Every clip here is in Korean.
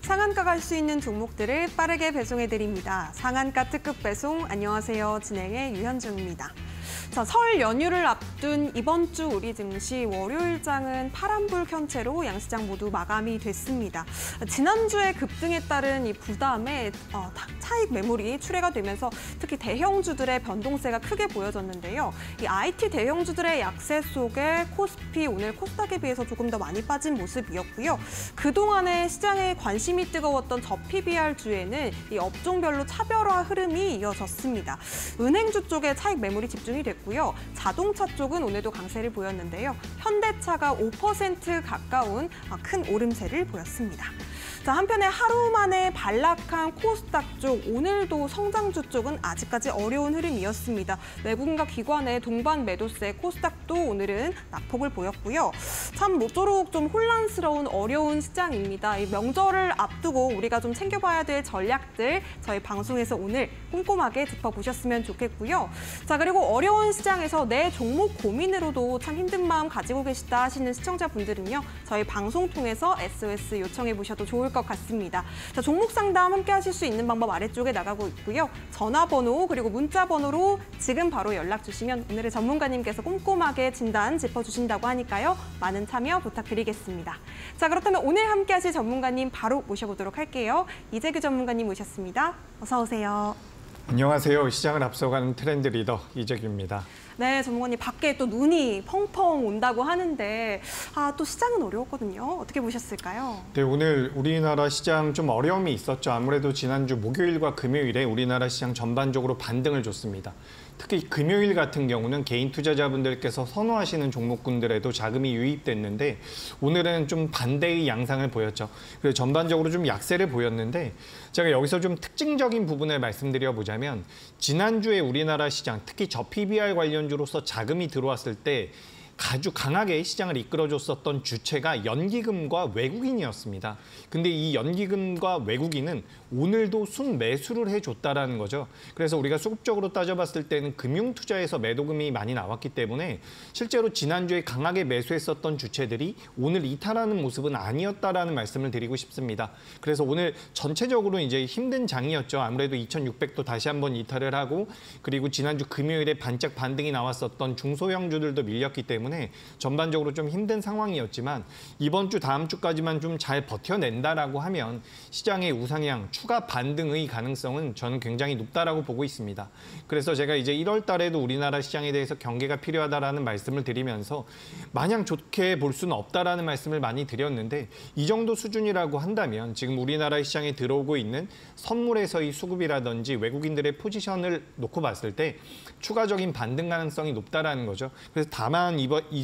상한가 갈 수 있는 종목들을 빠르게 배송해드립니다. 상한가 특급 배송, 안녕하세요. 진행의 유현정입니다. 자, 설 연휴를 앞둔 이번 주 우리 증시 월요일장은 파란불 켠 채로 양시장 모두 마감이 됐습니다. 지난주에 급등에 따른 이 부담에 차익 매물이 출회가 되면서 특히 대형주들의 변동세가 크게 보여졌는데요. 이 IT 대형주들의 약세 속에 코스피 오늘 코스닥에 비해서 조금 더 많이 빠진 모습이었고요. 그동안에 시장에 관심이 뜨거웠던 저PBR주에는 이 업종별로 차별화 흐름이 이어졌습니다. 은행주 쪽에 차익 매물이 집중이 됐고요. 자동차 쪽은 오늘도 강세를 보였는데요. 현대차가 5% 가까운 큰 오름세를 보였습니다. 자, 한편에 하루 만에 반락한 코스닥 쪽, 오늘도 성장주 쪽은 아직까지 어려운 흐름이었습니다. 외국인과 기관의 동반 매도세, 코스닥도 오늘은 낙폭을 보였고요. 참 모쪼록 좀 혼란스러운 어려운 시장입니다. 이 명절을 앞두고 우리가 좀 챙겨봐야 될 전략들 저희 방송에서 오늘 꼼꼼하게 짚어보셨으면 좋겠고요. 자, 그리고 어려운 시장에서 내 종목 고민으로도 참 힘든 마음 가지고 계시다 하시는 시청자분들은요. 저희 방송 통해서 SOS 요청해보셔도 좋을 것 같습니다. 자, 종목 상담 함께 하실 수 있는 방법 아래쪽에 나가고 있고요. 전화번호 그리고 문자번호로 지금 바로 연락 주시면 오늘의 전문가님께서 꼼꼼하게 진단 짚어주신다고 하니까요. 많은 참여 부탁드리겠습니다. 자, 그렇다면 오늘 함께 하실 전문가님 바로 모셔보도록 할게요. 이재규 전문가님 모셨습니다. 어서 오세요. 안녕하세요. 시장을 앞서가는 트렌드 리더 이재규입니다. 네, 전문가님 밖에 또 눈이 펑펑 온다고 하는데 또 시장은 어려웠거든요. 어떻게 보셨을까요? 네, 오늘 우리나라 시장 좀 어려움이 있었죠. 아무래도 지난주 목요일과 금요일에 우리나라 시장 전반적으로 반등을 줬습니다. 특히 금요일 같은 경우는 개인 투자자분들께서 선호하시는 종목군들에도 자금이 유입됐는데 오늘은 좀 반대의 양상을 보였죠. 그래서 전반적으로 좀 약세를 보였는데 제가 여기서 좀 특징적인 부분을 말씀드려보자면 지난주에 우리나라 시장, 특히 저PBR 관련주로서 자금이 들어왔을 때 아주 강하게 시장을 이끌어줬었던 주체가 연기금과 외국인이었습니다. 근데 이 연기금과 외국인은 오늘도 순매수를 해줬다라는 거죠. 그래서 우리가 수급적으로 따져봤을 때는 금융투자에서 매도금이 많이 나왔기 때문에 실제로 지난주에 강하게 매수했었던 주체들이 오늘 이탈하는 모습은 아니었다라는 말씀을 드리고 싶습니다. 그래서 오늘 전체적으로 이제 힘든 장이었죠. 아무래도 2600도 다시 한번 이탈을 하고 그리고 지난주 금요일에 반짝 반등이 나왔었던 중소형주들도 밀렸기 때문에 전반적으로 좀 힘든 상황이었지만 이번 주 다음 주까지만 좀 잘 버텨낸다라고 하면 시장의 우상향, 추가 반등의 가능성은 저는 굉장히 높다라고 보고 있습니다. 그래서 제가 이제 1월 달에도 우리나라 시장에 대해서 경계가 필요하다라는 말씀을 드리면서 마냥 좋게 볼 수는 없다라는 말씀을 많이 드렸는데 이 정도 수준이라고 한다면 지금 우리나라 시장에 들어오고 있는 선물에서의 수급이라든지 외국인들의 포지션을 놓고 봤을 때 추가적인 반등 가능성이 높다라는 거죠. 그래서 다만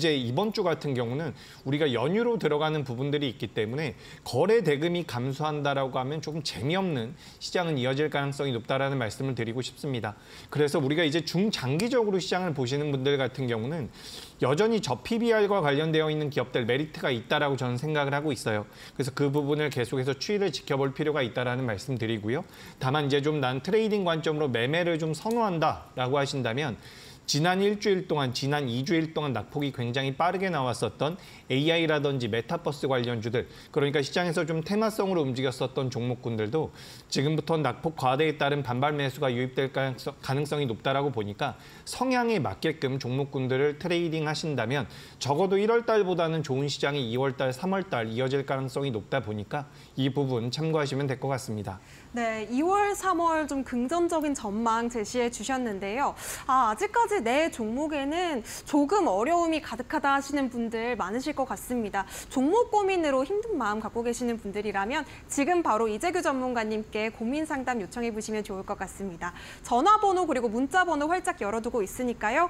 이번 주 같은 경우는 우리가 연휴로 들어가는 부분들이 있기 때문에 거래 대금이 감소한다라고 하면 조금 재미없는 시장은 이어질 가능성이 높다라는 말씀을 드리고 싶습니다. 그래서 우리가 이제 중장기적으로 시장을 보시는 분들 같은 경우는 여전히 저PBR과 관련되어 있는 기업들 메리트가 있다라고 저는 생각을 하고 있어요. 그래서 그 부분을 계속해서 추이를 지켜볼 필요가 있다라는 말씀 드리고요. 다만 이제 좀 난 트레이딩 관점으로 매매를 좀 선호한다라고 하신다면 지난 일주일 동안, 지난 2주일 동안 낙폭이 굉장히 빠르게 나왔었던 AI라든지 메타버스 관련주들, 그러니까 시장에서 좀 테마성으로 움직였었던 종목군들도 지금부터 낙폭 과대에 따른 반발 매수가 유입될 가능성이 높다라고 보니까 성향에 맞게끔 종목군들을 트레이딩 하신다면 적어도 1월 달보다는 좋은 시장이 2월 달, 3월 달 이어질 가능성이 높다 보니까 이 부분 참고하시면 될 것 같습니다. 네, 2월, 3월 좀 긍정적인 전망 제시해 주셨는데요. 아직까지 내 종목에는 조금 어려움이 가득하다 하시는 분들 많으실 것 같습니다. 종목 고민으로 힘든 마음 갖고 계시는 분들이라면 지금 바로 이재규 전문가님께 고민 상담 요청해 보시면 좋을 것 같습니다. 전화번호 그리고 문자번호 활짝 열어두고 있으니까요.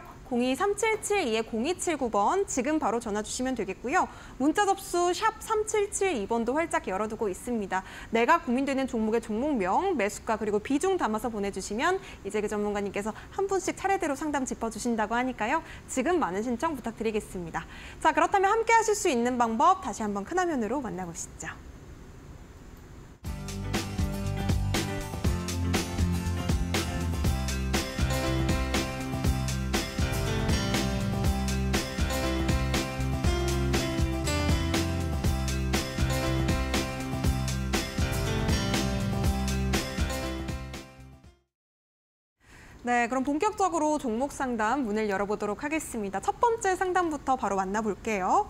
02-3772-0279번 지금 바로 전화 주시면 되겠고요. 문자 접수 샵 3772번도 활짝 열어두고 있습니다. 내가 고민되는 종목의 종목명, 매수가 그리고 비중 담아서 보내주시면 이재규 전문가님께서 한 분씩 차례대로 상담 짚어주신다고 하니까요. 지금 많은 신청 부탁드리겠습니다. 자, 그렇다면 함께 하실 수 있는 방법 다시 한번 큰 화면으로 만나보시죠. 네, 그럼 본격적으로 종목 상담 문을 열어보도록 하겠습니다. 첫 번째 상담부터 바로 만나볼게요.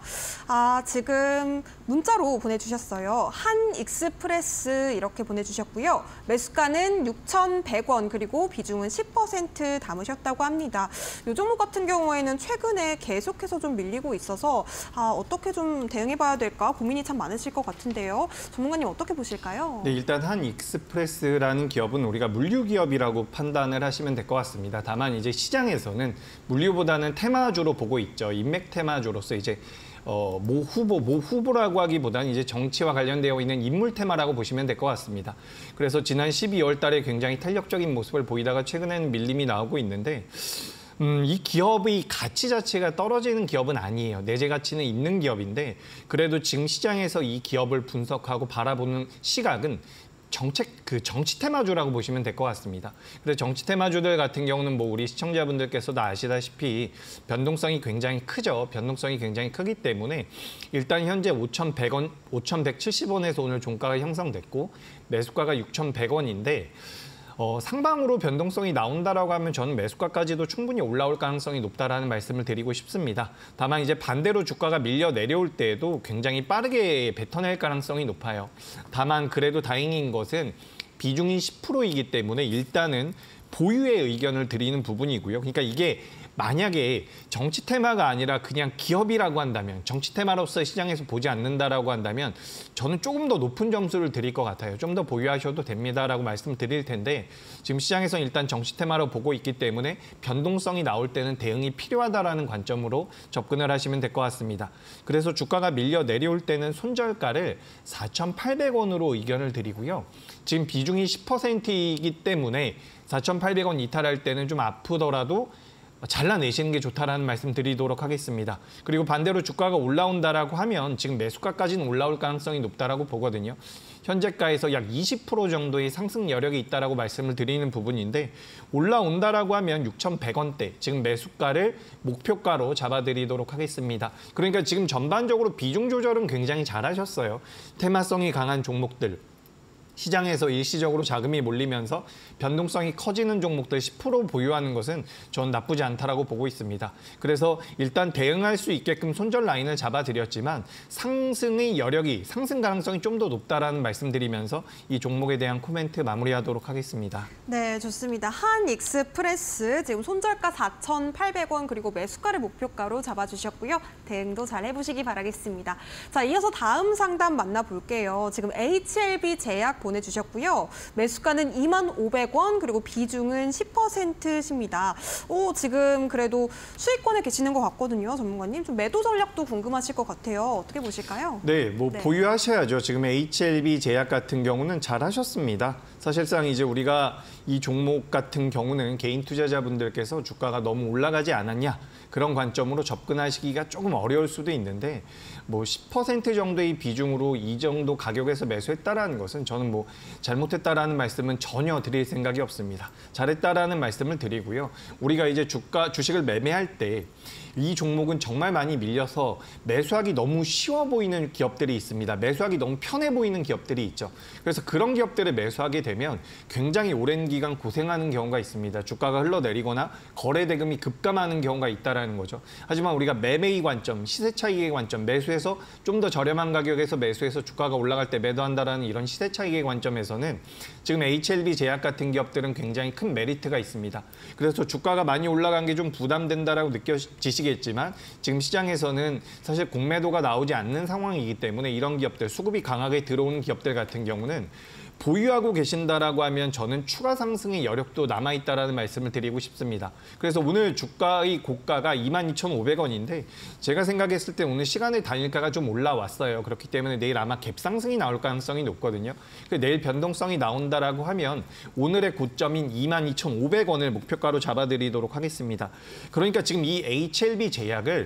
지금 문자로 보내주셨어요. 한익스프레스 이렇게 보내주셨고요. 매수가는 6,100원 그리고 비중은 10% 담으셨다고 합니다. 이 종목 같은 경우에는 최근에 계속해서 좀 밀리고 있어서 어떻게 좀 대응해봐야 될까 고민이 참 많으실 것 같은데요. 전문가님 어떻게 보실까요? 네, 일단 한익스프레스라는 기업은 우리가 물류 기업이라고 판단을 하시면 될 것 같습니다. 다만 이제 시장에서는 물류보다는 테마주로 보고 있죠. 인맥 테마주로서 이제 모 후보라고 하기보다는 이제 정치와 관련되어 있는 인물 테마라고 보시면 될 것 같습니다. 그래서 지난 12월 달에 굉장히 탄력적인 모습을 보이다가 최근에는 밀림이 나오고 있는데 이 기업의 가치 자체가 떨어지는 기업은 아니에요. 내재 가치는 있는 기업인데 그래도 지금 시장에서 이 기업을 분석하고 바라보는 시각은 정치 테마주라고 보시면 될 것 같습니다. 그래서 정치 테마주들 같은 경우는 뭐 우리 시청자분들께서도 아시다시피 변동성이 굉장히 크죠. 변동성이 굉장히 크기 때문에 일단 현재 5,100원, 5,170원에서 오늘 종가가 형성됐고 매수가가 6,100원인데 상방으로 변동성이 나온다라고 하면 저는 매수가까지도 충분히 올라올 가능성이 높다라는 말씀을 드리고 싶습니다. 다만 이제 반대로 주가가 밀려 내려올 때에도 굉장히 빠르게 뱉어낼 가능성이 높아요. 다만 그래도 다행인 것은 비중이 10%이기 때문에 일단은 보유의 의견을 드리는 부분이고요. 그러니까 이게 만약에 정치 테마가 아니라 그냥 기업이라고 한다면 정치 테마로서 시장에서 보지 않는다라고 한다면 저는 조금 더 높은 점수를 드릴 것 같아요. 좀 더 보유하셔도 됩니다라고 말씀드릴 텐데 지금 시장에서는 일단 정치 테마로 보고 있기 때문에 변동성이 나올 때는 대응이 필요하다라는 관점으로 접근을 하시면 될 것 같습니다. 그래서 주가가 밀려 내려올 때는 손절가를 4,800원으로 의견을 드리고요. 지금 비중이 10%이기 때문에 4,800원 이탈할 때는 좀 아프더라도 잘라내시는 게 좋다라는 말씀 드리도록 하겠습니다. 그리고 반대로 주가가 올라온다라고 하면 지금 매수가까지는 올라올 가능성이 높다라고 보거든요. 현재가에서 약 20% 정도의 상승 여력이 있다라고 말씀을 드리는 부분인데 올라온다라고 하면 6,100원대 지금 매수가를 목표가로 잡아드리도록 하겠습니다. 그러니까 지금 전반적으로 비중 조절은 굉장히 잘하셨어요. 테마성이 강한 종목들. 시장에서 일시적으로 자금이 몰리면서 변동성이 커지는 종목들 10% 보유하는 것은 전 나쁘지 않다라고 보고 있습니다. 그래서 일단 대응할 수 있게끔 손절 라인을 잡아드렸지만 상승의 여력이, 상승 가능성이 좀 더 높다라는 말씀드리면서 이 종목에 대한 코멘트 마무리하도록 하겠습니다. 네, 좋습니다. 한익스프레스 지금 손절가 4,800원 그리고 매수가를 목표가로 잡아주셨고요. 대응도 잘 해보시기 바라겠습니다. 자, 이어서 다음 상담 만나볼게요. 지금 HLB 제약 보내주셨고요. 매수가는 25,500원 그리고 비중은 10%십니다. 지금 그래도 수익권에 계시는 것 같거든요. 전문가님. 좀 매도 전략도 궁금하실 것 같아요. 어떻게 보실까요? 네, 보유하셔야죠. 지금 HLB 제약 같은 경우는 잘하셨습니다. 사실상 이제 우리가 이 종목 같은 경우는 개인 투자자분들께서 주가가 너무 올라가지 않았냐 그런 관점으로 접근하시기가 조금 어려울 수도 있는데 뭐 10% 정도의 비중으로 이 정도 가격에서 매수했다라는 것은 저는 뭐 잘못했다라는 말씀은 전혀 드릴 생각이 없습니다. 잘했다라는 말씀을 드리고요. 우리가 이제 주식을 매매할 때 이 종목은 정말 많이 밀려서 매수하기 너무 쉬워 보이는 기업들이 있습니다. 매수하기 너무 편해 보이는 기업들이 있죠. 그래서 그런 기업들을 매수하게 되면 굉장히 오랜 기간 고생하는 경우가 있습니다. 주가가 흘러내리거나 거래 대금이 급감하는 경우가 있다라는 거죠. 하지만 우리가 매매의 관점, 시세 차익의 관점, 매수해서 좀 더 저렴한 가격에서 매수해서 주가가 올라갈 때 매도한다라는 이런 시세 차익의 관점에서는 지금 HLB 제약 같은 기업들은 굉장히 큰 메리트가 있습니다. 그래서 주가가 많이 올라간 게 좀 부담된다라고 느껴지시겠지만 지금 시장에서는 사실 공매도가 나오지 않는 상황이기 때문에 이런 기업들, 수급이 강하게 들어오는 기업들 같은 경우는 보유하고 계신다라고 하면 저는 추가 상승의 여력도 남아있다라는 말씀을 드리고 싶습니다. 그래서 오늘 주가의 고가가 22,500원인데 제가 생각했을 때 오늘 시간의 단일가가 좀 올라왔어요. 그렇기 때문에 내일 아마 갭상승이 나올 가능성이 높거든요. 내일 변동성이 나온다라고 하면 오늘의 고점인 22,500원을 목표가로 잡아드리도록 하겠습니다. 그러니까 지금 이 HLB 제약을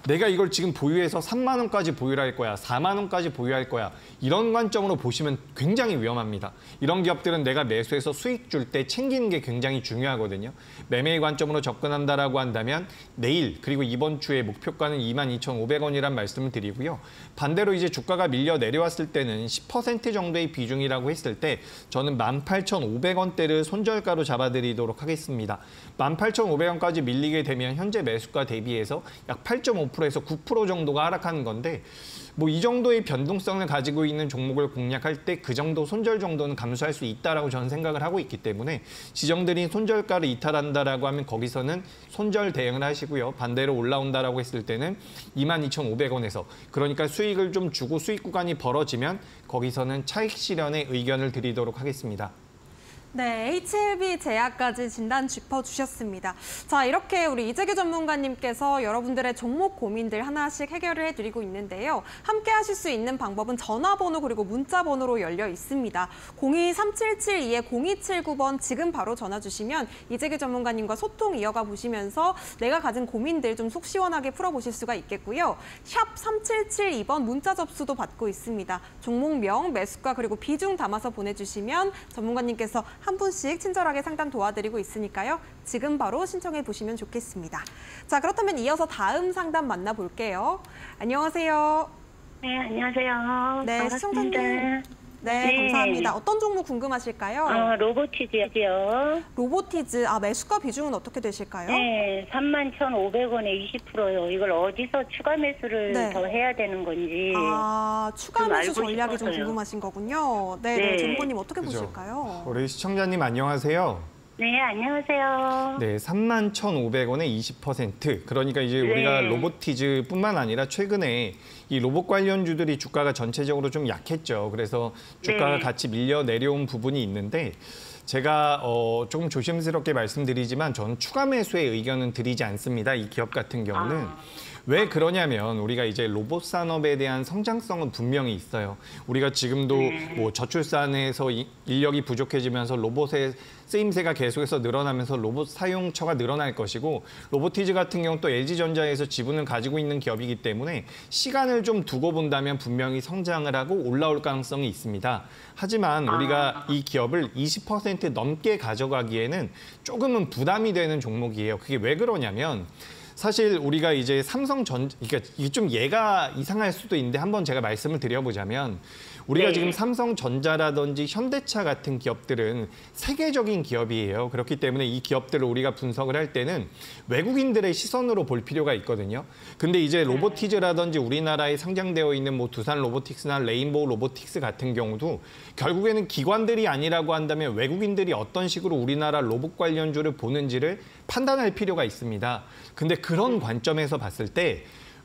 내가 이걸 지금 보유해서 3만 원까지 보유할 거야, 4만 원까지 보유할 거야. 이런 관점으로 보시면 굉장히 위험합니다. 이런 기업들은 내가 매수해서 수익 줄 때 챙기는 게 굉장히 중요하거든요. 매매의 관점으로 접근한다라고 한다면 내일 그리고 이번 주에 목표가는 22,500원이란 말씀을 드리고요. 반대로 이제 주가가 밀려 내려왔을 때는 10% 정도의 비중이라고 했을 때 저는 18,500원대를 손절가로 잡아드리도록 하겠습니다. 18,500원까지 밀리게 되면 현재 매수가 대비해서 약 8.5%에서 9% 정도가 하락하는 건데 뭐 이 정도의 변동성을 가지고 있는 종목을 공략할 때 그 정도 손절 정도는 감수할 수 있다라고 저는 생각을 하고 있기 때문에 지정들이 손절가를 이탈한다라고 하면 거기서는 손절 대응을 하시고요. 반대로 올라온다라고 했을 때는 22,500원에서 그러니까 수익을 좀 주고 수익 구간이 벌어지면 거기서는 차익 실현의 의견을 드리도록 하겠습니다. 네, HLB 제약까지 진단 짚어주셨습니다. 자, 이렇게 우리 이재규 전문가님께서 여러분들의 종목 고민들 하나씩 해결을 해드리고 있는데요. 함께 하실 수 있는 방법은 전화번호 그리고 문자번호로 열려 있습니다. 023772-0279번 지금 바로 전화 주시면 이재규 전문가님과 소통 이어가 보시면서 내가 가진 고민들 좀 속 시원하게 풀어보실 수가 있겠고요. 샵 3772번 문자 접수도 받고 있습니다. 종목명, 매수가 그리고 비중 담아서 보내주시면 전문가님께서 한 분씩 친절하게 상담 도와드리고 있으니까요. 지금 바로 신청해 보시면 좋겠습니다. 자, 그렇다면 이어서 다음 상담 만나볼게요. 안녕하세요. 네, 안녕하세요. 네, 반갑습니다. 시청자님. 네, 감사합니다. 어떤 종목 궁금하실까요? 로보티즈요. 로보티즈, 매수가 비중은 어떻게 되실까요? 네, 31,500원에 20%요. 이걸 어디서 추가 매수를 네. 더 해야 되는 건지. 추가 좀 매수 알고 전략이 좀 싶어서요. 궁금하신 거군요. 네, 네. 전문가님 어떻게 그죠. 보실까요? 우리 시청자님 안녕하세요. 네, 안녕하세요. 네, 31,500원에 20%. 그러니까 이제 우리가 로보티즈뿐만 아니라 최근에 이 로봇 관련주들이 주가가 전체적으로 좀 약했죠. 그래서 주가가 네. 같이 밀려 내려온 부분이 있는데 제가 조금 조심스럽게 말씀드리지만 저는 추가 매수의 의견은 드리지 않습니다. 이 기업 같은 경우는. 왜 그러냐면 우리가 이제 로봇 산업에 대한 성장성은 분명히 있어요. 우리가 지금도 뭐 저출산에서 인력이 부족해지면서 로봇의 쓰임새가 계속해서 늘어나면서 로봇 사용처가 늘어날 것이고 로보티즈 같은 경우 또 LG전자에서 지분을 가지고 있는 기업이기 때문에 시간을 좀 두고 본다면 분명히 성장을 하고 올라올 가능성이 있습니다. 하지만 우리가 이 기업을 20% 넘게 가져가기에는 조금은 부담이 되는 종목이에요. 그게 왜 그러냐면 사실 우리가 이제 그러니까 이게 좀 예가 이상할 수도 있는데 한번 제가 말씀을 드려보자면 우리가 네. 지금 삼성전자라든지 현대차 같은 기업들은 세계적인 기업이에요. 그렇기 때문에 이 기업들을 우리가 분석을 할 때는 외국인들의 시선으로 볼 필요가 있거든요. 근데 이제 로보티즈라든지 우리나라에 상장되어 있는 뭐 두산 로보틱스나 레인보우 로보틱스 같은 경우도 결국에는 기관들이 아니라고 한다면 외국인들이 어떤 식으로 우리나라 로봇 관련주를 보는지를 판단할 필요가 있습니다. 근데 그런 관점에서 봤을 때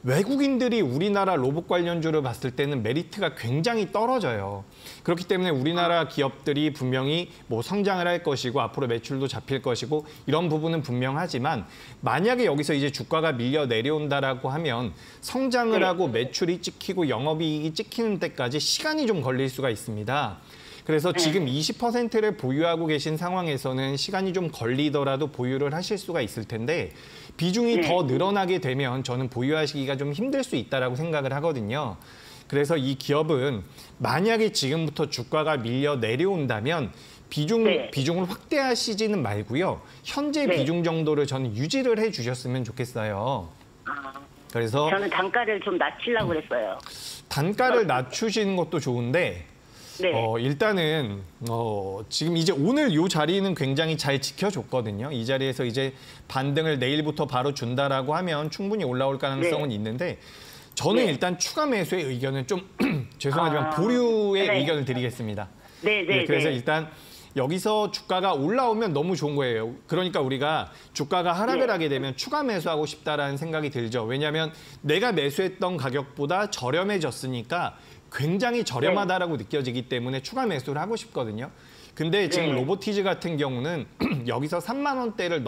외국인들이 우리나라 로봇 관련주를 봤을 때는 메리트가 굉장히 떨어져요. 그렇기 때문에 우리나라 기업들이 분명히 뭐 성장을 할 것이고 앞으로 매출도 잡힐 것이고 이런 부분은 분명하지만 만약에 여기서 이제 주가가 밀려 내려온다라고 하면 성장을 하고 매출이 찍히고 영업이익이 찍히는 데까지 시간이 좀 걸릴 수가 있습니다. 그래서 지금 20%를 보유하고 계신 상황에서는 시간이 좀 걸리더라도 보유를 하실 수가 있을 텐데 비중이 더 늘어나게 되면 저는 보유하시기가 좀 힘들 수 있다라고 생각을 하거든요. 그래서 이 기업은 만약에 지금부터 주가가 밀려 내려온다면 비중을 확대하시지는 말고요. 현재 비중 정도를 저는 유지를 해주셨으면 좋겠어요. 그래서 저는 단가를 좀 낮추려고 그랬어요. 단가를 낮추시는 것도 좋은데 네. 일단은 지금 이제 오늘 이 자리는 굉장히 잘 지켜줬거든요. 이 자리에서 이제 반등을 내일부터 바로 준다라고 하면 충분히 올라올 가능성은 있는데 저는 일단 추가 매수의 의견은 좀 죄송하지만 보류의 의견을 드리겠습니다. 그래서 일단 여기서 주가가 올라오면 너무 좋은 거예요. 그러니까 우리가 주가가 하락을 하게 되면 추가 매수하고 싶다라는 생각이 들죠. 왜냐하면 내가 매수했던 가격보다 저렴해졌으니까 굉장히 저렴하다라고 느껴지기 때문에 추가 매수를 하고 싶거든요. 근데 지금 로보티즈 같은 경우는 여기서 3만 원대를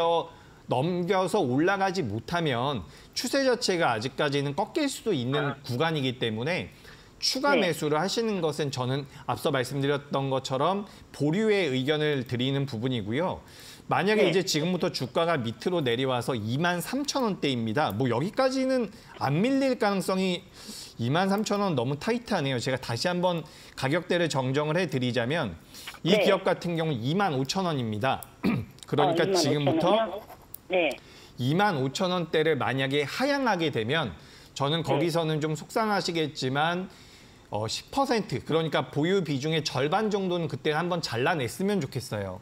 넘겨서 올라가지 못하면 추세 자체가 아직까지는 꺾일 수도 있는 구간이기 때문에 추가 매수를 하시는 것은 저는 앞서 말씀드렸던 것처럼 보류의 의견을 드리는 부분이고요. 만약에 네. 이제 지금부터 주가가 밑으로 내려와서 23,000원대입니다. 뭐 여기까지는 안 밀릴 가능성이 23,000원 너무 타이트하네요. 제가 다시 한번 가격대를 정정을 해드리자면 이 네. 기업 같은 경우 25,000원입니다. 그러니까 25,000원 이요? 지금부터 네. 25,000원대를 만약에 하향하게 되면 저는 거기서는 좀 속상하시겠지만 10% 그러니까 보유 비중의 절반 정도는 그때 한번 잘라냈으면 좋겠어요.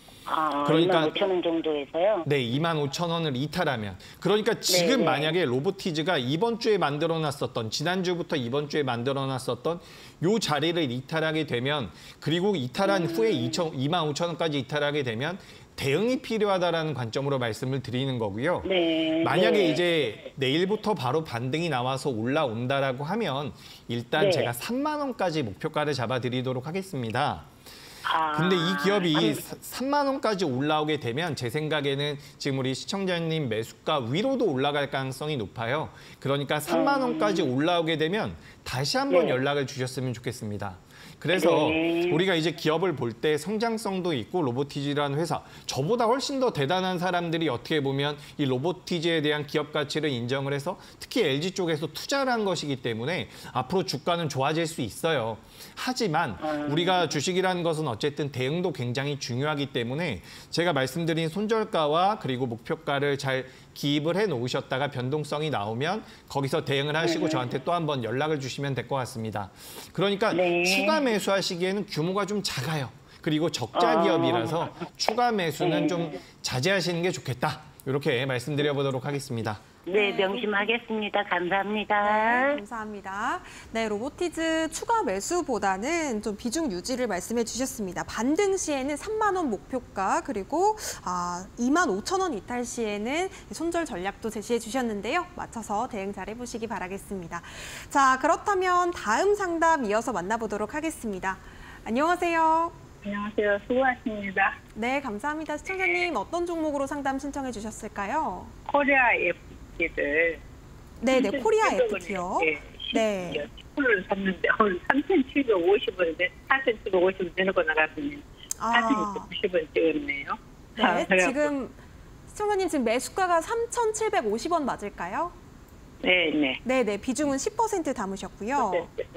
그러니까 25,000원 정도에서요? 네, 25,000원을 이탈하면. 그러니까 지금 네. 만약에 로보티즈가 이번 주에 만들어놨었던 지난주부터 이번 주에 만들어놨었던 요 자리를 이탈하게 되면 그리고 이탈한 후에 25,000원까지 이탈하게 되면 대응이 필요하다라는 관점으로 말씀을 드리는 거고요. 네. 만약에 네. 이제 내일부터 바로 반등이 나와서 올라온다라고 하면 일단 네. 제가 3만 원까지 목표가를 잡아드리도록 하겠습니다. 근데 이 아, 기업이 3만 원까지 올라오게 되면 제 생각에는 지금 우리 시청자님 매수가 위로도 올라갈 가능성이 높아요. 그러니까 3만 원까지 올라오게 되면 다시 한번 네. 연락을 주셨으면 좋겠습니다. 그래서 네. 우리가 이제 기업을 볼 때 성장성도 있고 로보티즈라는 회사, 저보다 훨씬 더 대단한 사람들이 어떻게 보면 이 로보티즈에 대한 기업 가치를 인정을 해서 특히 LG 쪽에서 투자를 한 것이기 때문에 앞으로 주가는 좋아질 수 있어요. 하지만 우리가 주식이라는 것은 어쨌든 대응도 굉장히 중요하기 때문에 제가 말씀드린 손절가와 그리고 목표가를 잘 기입을 해 놓으셨다가 변동성이 나오면 거기서 대응을 하시고 저한테 또 한번 연락을 주시면 될 것 같습니다. 그러니까 네. 추가 매수하시기에는 규모가 좀 작아요. 그리고 적자 기업이라서 추가 매수는 좀 자제하시는 게 좋겠다. 이렇게 말씀드려보도록 하겠습니다. 네, 명심하겠습니다. 감사합니다. 네, 감사합니다. 네, 로보티즈 추가 매수보다는 좀 비중 유지를 말씀해 주셨습니다. 반등 시에는 3만 원 목표가 그리고 25,000원 이탈 시에는 손절 전략도 제시해 주셨는데요. 맞춰서 대응 잘 해보시기 바라겠습니다. 자, 그렇다면 다음 상담 이어서 만나보도록 하겠습니다. 안녕하세요. 안녕하세요. 수고하십니다. 네, 감사합니다. 시청자님 어떤 종목으로 상담 신청해 주셨을까요? 코리아 FT를 네, 코리아 FT요. 네. 10%를 샀는데 오늘 3,750원, 4,750원 내놓고 나갔더니 4,690원 찍었네요. 네, 지금 시청자님 지금 매수가가 3,750원 맞을까요? 네. 비중은 10% 담으셨고요.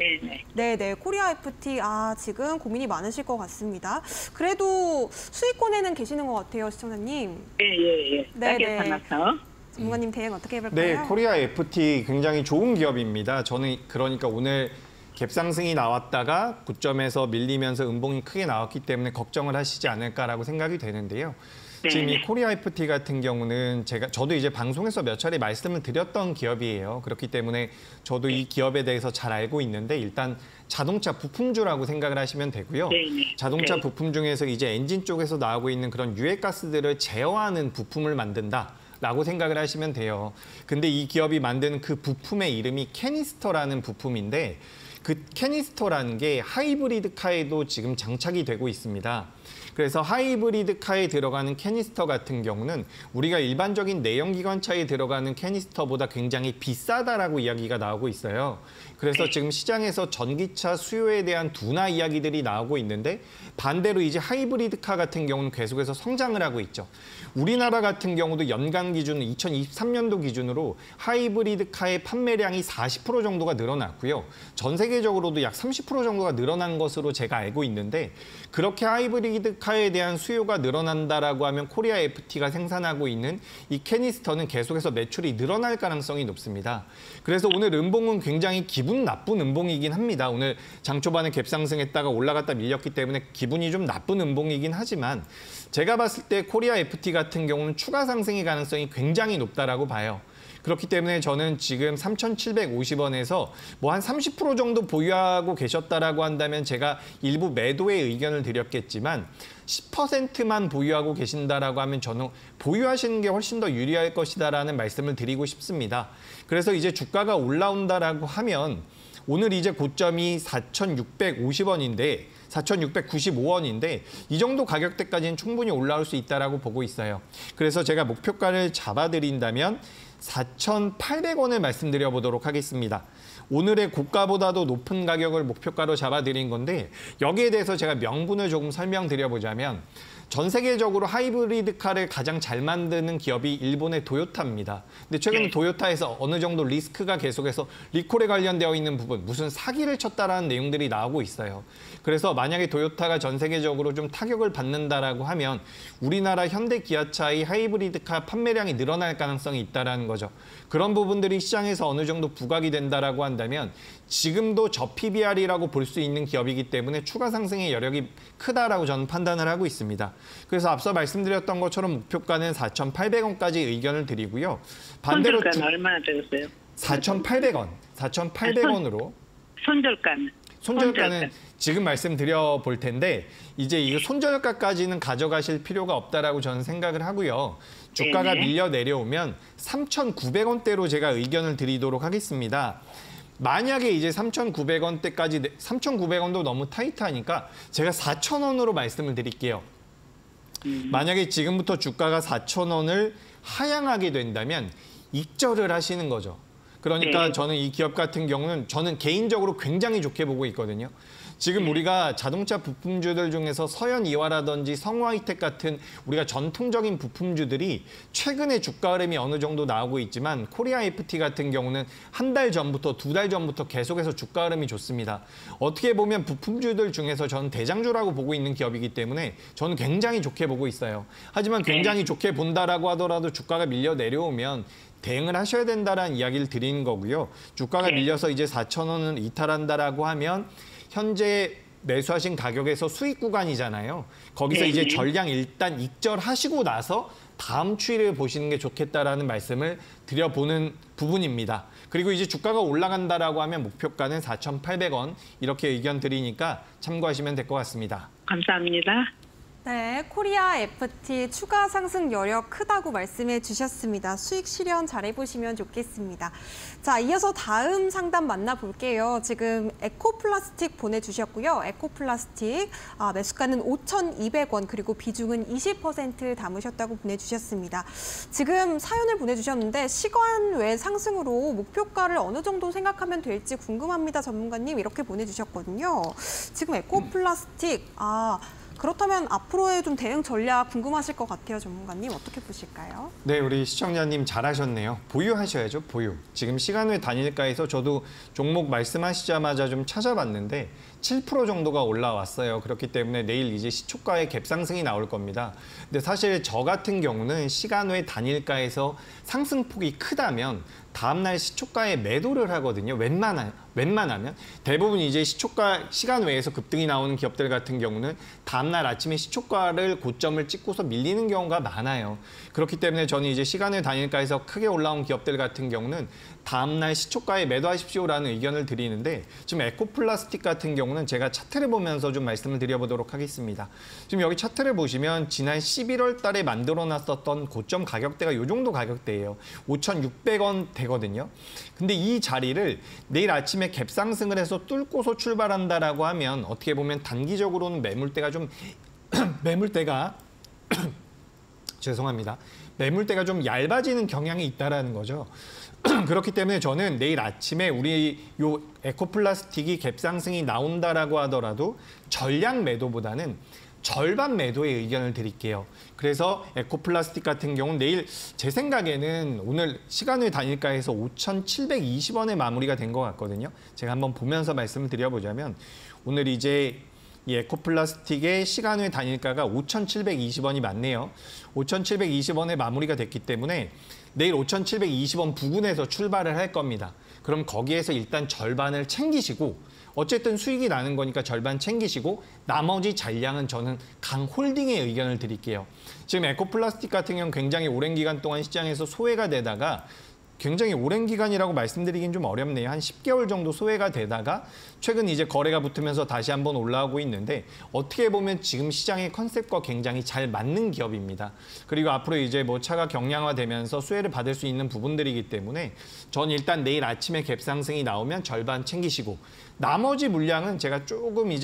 네, 코리아 FT 지금 고민이 많으실 것 같습니다. 그래도 수익권에는 계시는 것 같아요, 시청자님. 예. 싸게 사놔서. 전문가님 대응 어떻게 해볼까요? 네, 코리아 FT 굉장히 좋은 기업입니다. 저는 그러니까 오늘 갭상승이 나왔다가 고점에서 밀리면서 음봉이 크게 나왔기 때문에 걱정을 하시지 않을까라고 생각이 되는데요. 지금 이 코리아 FT 같은 경우는 저도 이제 방송에서 몇 차례 말씀을 드렸던 기업이에요. 그렇기 때문에 저도 이 기업에 대해서 잘 알고 있는데 일단 자동차 부품주라고 생각을 하시면 되고요. 자동차 부품 중에서 이제 엔진 쪽에서 나오고 있는 그런 유해가스들을 제어하는 부품을 만든다라고 생각을 하시면 돼요. 근데 이 기업이 만드는 그 부품의 이름이 캐니스터라는 부품인데 그 캐니스터라는 게 하이브리드 카에도 지금 장착이 되고 있습니다. 그래서 하이브리드 카에 들어가는 캐니스터 같은 경우는 우리가 일반적인 내연기관차에 들어가는 캐니스터보다 굉장히 비싸다라고 이야기가 나오고 있어요. 그래서 지금 시장에서 전기차 수요에 대한 둔화 이야기들이 나오고 있는데 반대로 이제 하이브리드 카 같은 경우는 계속해서 성장을 하고 있죠. 우리나라 같은 경우도 연간 기준 2023년도 기준으로 하이브리드 카의 판매량이 40% 정도가 늘어났고요. 전 세계적으로도 약 30% 정도가 늘어난 것으로 제가 알고 있는데 그렇게 하이브리드 카에 대한 수요가 늘어난다라고 하면 코리아 FT가 생산하고 있는 이 캐니스터는 계속해서 매출이 늘어날 가능성이 높습니다. 그래서 오늘 음봉은 굉장히 기분 나쁜 음봉이긴 합니다. 오늘 장 초반에 갭상승했다가 올라갔다 밀렸기 때문에 기분이 좀 나쁜 음봉이긴 하지만 제가 봤을 때 코리아 FT 같은 경우는 추가 상승의 가능성이 굉장히 높다라고 봐요. 그렇기 때문에 저는 지금 3,750원에서 뭐 한 30% 정도 보유하고 계셨다라고 한다면 제가 일부 매도의 의견을 드렸겠지만 10%만 보유하고 계신다라고 하면 저는 보유하시는 게 훨씬 더 유리할 것이다라는 말씀을 드리고 싶습니다. 그래서 이제 주가가 올라온다라고 하면 오늘 이제 고점이 4,650원인데 4,695원인데 이 정도 가격대까지는 충분히 올라올 수 있다라고 보고 있어요. 그래서 제가 목표가를 잡아드린다면 4,800원을 말씀드려 보도록 하겠습니다. 오늘의 고가보다도 높은 가격을 목표가로 잡아드린 건데 여기에 대해서 제가 명분을 조금 설명드려보자면 전 세계적으로 하이브리드카를 가장 잘 만드는 기업이 일본의 도요타입니다. 근데 최근 도요타에서 어느 정도 리스크가 계속해서 리콜에 관련되어 있는 부분, 무슨 사기를 쳤다라는 내용들이 나오고 있어요. 그래서 만약에 도요타가 전 세계적으로 좀 타격을 받는다라고 하면 우리나라 현대 기아차의 하이브리드카 판매량이 늘어날 가능성이 있다라는 거죠. 그런 부분들이 시장에서 어느 정도 부각이 된다라고 한다면 지금도 저PBR이라고 볼 수 있는 기업이기 때문에 추가 상승의 여력이 크다라고 저는 판단을 하고 있습니다. 그래서 앞서 말씀드렸던 것처럼 목표가는 4,800원까지 의견을 드리고요. 반대로 손절가는 얼마나 되겠어요? 4,800원, 4,800원으로. 손절가는 지금 말씀드려 볼 텐데 이제 이 손절가까지는 가져가실 필요가 없다라고 저는 생각을 하고요. 주가가 밀려 내려오면 3,900원대로 제가 의견을 드리도록 하겠습니다. 만약에 이제 3,900원대까지, 3,900원도 너무 타이트하니까 제가 4,000원으로 말씀을 드릴게요. 만약에 지금부터 주가가 4,000원을 하향하게 된다면 익절을 하시는 거죠. 그러니까 저는 이 기업 같은 경우는 저는 개인적으로 굉장히 좋게 보고 있거든요. 지금 우리가 자동차 부품주들 중에서 서현이화라든지 성화이텍 같은 우리가 전통적인 부품주들이 최근에 주가 흐름이 어느 정도 나오고 있지만 코리아 FT 같은 경우는 한 달 전부터, 2달 전부터 계속해서 주가 흐름이 좋습니다. 어떻게 보면 부품주들 중에서 저는 대장주라고 보고 있는 기업이기 때문에 저는 굉장히 좋게 보고 있어요. 하지만 굉장히 좋게 본다라고 하더라도 주가가 밀려 내려오면 대응을 하셔야 된다라는 이야기를 드리는 거고요. 주가가 밀려서 이제 4,000원을 이탈한다라고 하면 현재 매수하신 가격에서 수익 구간이잖아요. 거기서 이제 전량 일단 익절하시고 나서 다음 추이를 보시는 게 좋겠다라는 말씀을 드려보는 부분입니다. 그리고 이제 주가가 올라간다라고 하면 목표가는 4,800원 이렇게 의견 드리니까 참고하시면 될 것 같습니다. 감사합니다. 네, 코리아 FT 추가 상승 여력 크다고 말씀해 주셨습니다. 수익 실현 잘해보시면 좋겠습니다. 자, 이어서 다음 상담 만나볼게요. 지금 에코플라스틱 보내주셨고요. 에코플라스틱 매수가는 5,200원 그리고 비중은 20% 담으셨다고 보내주셨습니다. 지금 사연을 보내주셨는데 시간 외 상승으로 목표가를 어느 정도 생각하면 될지 궁금합니다. 전문가님 이렇게 보내주셨거든요. 지금 에코플라스틱 그렇다면 앞으로의 좀 대응 전략 궁금하실 것 같아요. 전문가님 어떻게 보실까요? 네, 우리 시청자님 잘하셨네요. 보유하셔야죠, 보유. 지금 시간 외 단일가에서 저도 종목 말씀하시자마자 좀 찾아봤는데 7% 정도가 올라왔어요. 그렇기 때문에 내일 이제 시초가의 갭상승이 나올 겁니다. 근데 사실 저 같은 경우는 시간 외 단일가에서 상승폭이 크다면 다음날 시초가에 매도를 하거든요. 웬만하면. 대부분 이제 시간 외에서 급등이 나오는 기업들 같은 경우는 다음날 아침에 시초가를 고점을 찍고서 밀리는 경우가 많아요. 그렇기 때문에 저는 이제 시간 외 단일가에서 크게 올라온 기업들 같은 경우는 다음날 시초가에 매도하십시오라는 의견을 드리는데 지금 에코플라스틱 같은 경우는 제가 차트를 보면서 좀 말씀을 드려보도록 하겠습니다. 지금 여기 차트를 보시면 지난 11월 달에 만들어놨었던 고점 가격대가 이 정도 가격대예요. 5,600원 되거든요. 근데 이 자리를 내일 아침에 갭상승을 해서 뚫고서 출발한다라고 하면 어떻게 보면 단기적으로는 매물대가 좀 죄송합니다. 매물대가 좀 얇아지는 경향이 있다라는 거죠. 그렇기 때문에 저는 내일 아침에 우리 요 에코플라스틱이 갭상승이 나온다라고 하더라도 전량 매도보다는 절반 매도의 의견을 드릴게요. 그래서 에코플라스틱 같은 경우는 내일 제 생각에는 오늘 시간 외 단일가에서 5,720원에 마무리가 된 것 같거든요. 제가 한번 보면서 말씀을 드려보자면 오늘 이제 이 에코플라스틱의 시간 외 단일가가 5,720원이 맞네요. 5,720원에 마무리가 됐기 때문에 내일 5,720원 부근에서 출발을 할 겁니다. 그럼 거기에서 일단 절반을 챙기시고 어쨌든 수익이 나는 거니까 절반 챙기시고 나머지 잔량은 저는 강홀딩의 의견을 드릴게요. 지금 에코플라스틱 같은 경우는 굉장히 오랜 기간 동안 시장에서 소외가 되다가 굉장히 오랜 기간이라고 말씀드리긴 좀 어렵네요. 한 10개월 정도 소외가 되다가 최근 이제 거래가 붙으면서 다시 한번 올라오고 있는데 어떻게 보면 지금 시장의 컨셉과 굉장히 잘 맞는 기업입니다. 그리고 앞으로 이제 뭐 차가 경량화되면서 수혜를 받을 수 있는 부분들이기 때문에 전 일단 내일 아침에 갭상승이 나오면 절반 챙기시고 나머지 물량은 제가 조금 이제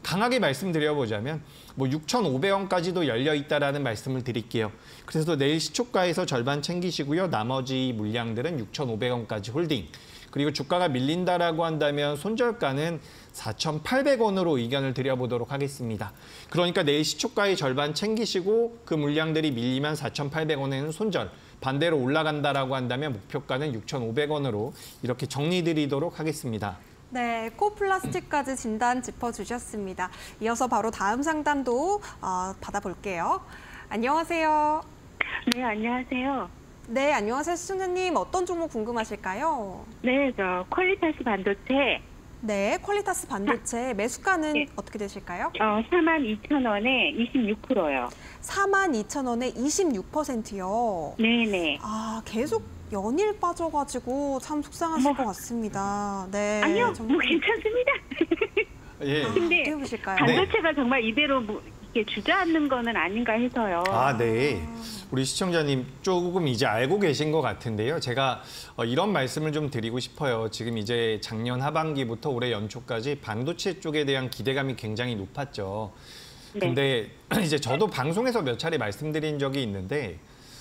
강하게 말씀드려보자면 뭐 6,500원까지도 열려 있다라는 말씀을 드릴게요. 그래서 내일 시초가에서 절반 챙기시고요. 나머지 물량들은 6,500원까지 홀딩. 그리고 주가가 밀린다라고 한다면 손절가는 4,800원으로 의견을 드려보도록 하겠습니다. 그러니까 내일 시초가의 절반 챙기시고 그 물량들이 밀리면 4,800원에는 손절. 반대로 올라간다라고 한다면 목표가는 6,500원으로 이렇게 정리드리도록 하겠습니다. 네, 코플라스틱까지 진단 짚어주셨습니다. 이어서 바로 다음 상담도 받아볼게요. 안녕하세요. 네, 안녕하세요. 네, 안녕하세요. 시청자님. 어떤 종목 궁금하실까요? 네, 저 퀄리타스 반도체 네, 퀄리타스 반도체 매수가는 네. 어떻게 되실까요? 42,000원에 26%요. 42,000원에 26%요. 네네. 아, 계속 연일 빠져가지고 참 속상하실 것 같습니다. 네. 아니요, 정말... 뭐 괜찮습니다. 예. 근데 어떻게 보실까요? 반도체가 정말 이대로 뭐 이렇게 주저앉는 거는 아닌가 해서요. 아, 네. 우리 시청자님 조금 이제 알고 계신 것 같은데요. 제가 이런 말씀을 좀 드리고 싶어요. 지금 이제 작년 하반기부터 올해 연초까지 반도체 쪽에 대한 기대감이 굉장히 높았죠. 근데 이제 저도 방송에서 몇 차례 말씀드린 적이 있는데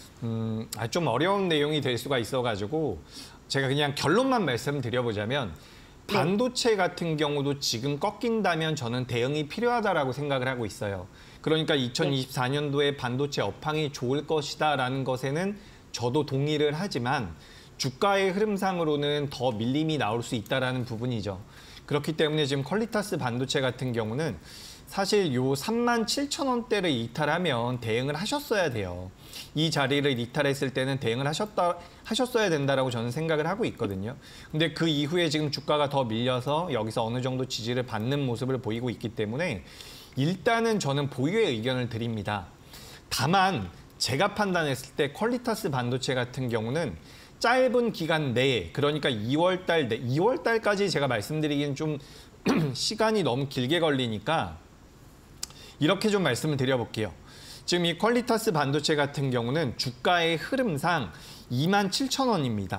좀 어려운 내용이 될 수가 있어가지고 제가 그냥 결론만 말씀드려보자면 반도체 같은 경우도 지금 꺾인다면 저는 대응이 필요하다라고 생각을 하고 있어요. 그러니까 2024년도에 반도체 업황이 좋을 것이다라는 것에는 저도 동의를 하지만 주가의 흐름상으로는 더 밀림이 나올 수 있다라는 부분이죠. 그렇기 때문에 지금 퀄리타스 반도체 같은 경우는 사실 요 37,000원대를 이탈하면 대응을 하셨어야 돼요. 이 자리를 이탈했을 때는 대응을 하셨어야 된다라고 저는 생각을 하고 있거든요. 근데 그 이후에 지금 주가가 더 밀려서 여기서 어느 정도 지지를 받는 모습을 보이고 있기 때문에 일단은 저는 보유의 의견을 드립니다. 다만 제가 판단했을 때 퀄리타스 반도체 같은 경우는 짧은 기간 내에, 그러니까 2월달까지 제가 말씀드리기는 좀 시간이 너무 길게 걸리니까 이렇게 좀 말씀을 드려볼게요. 지금 이 퀄리타스 반도체 같은 경우는 주가의 흐름상 27,000원입니다.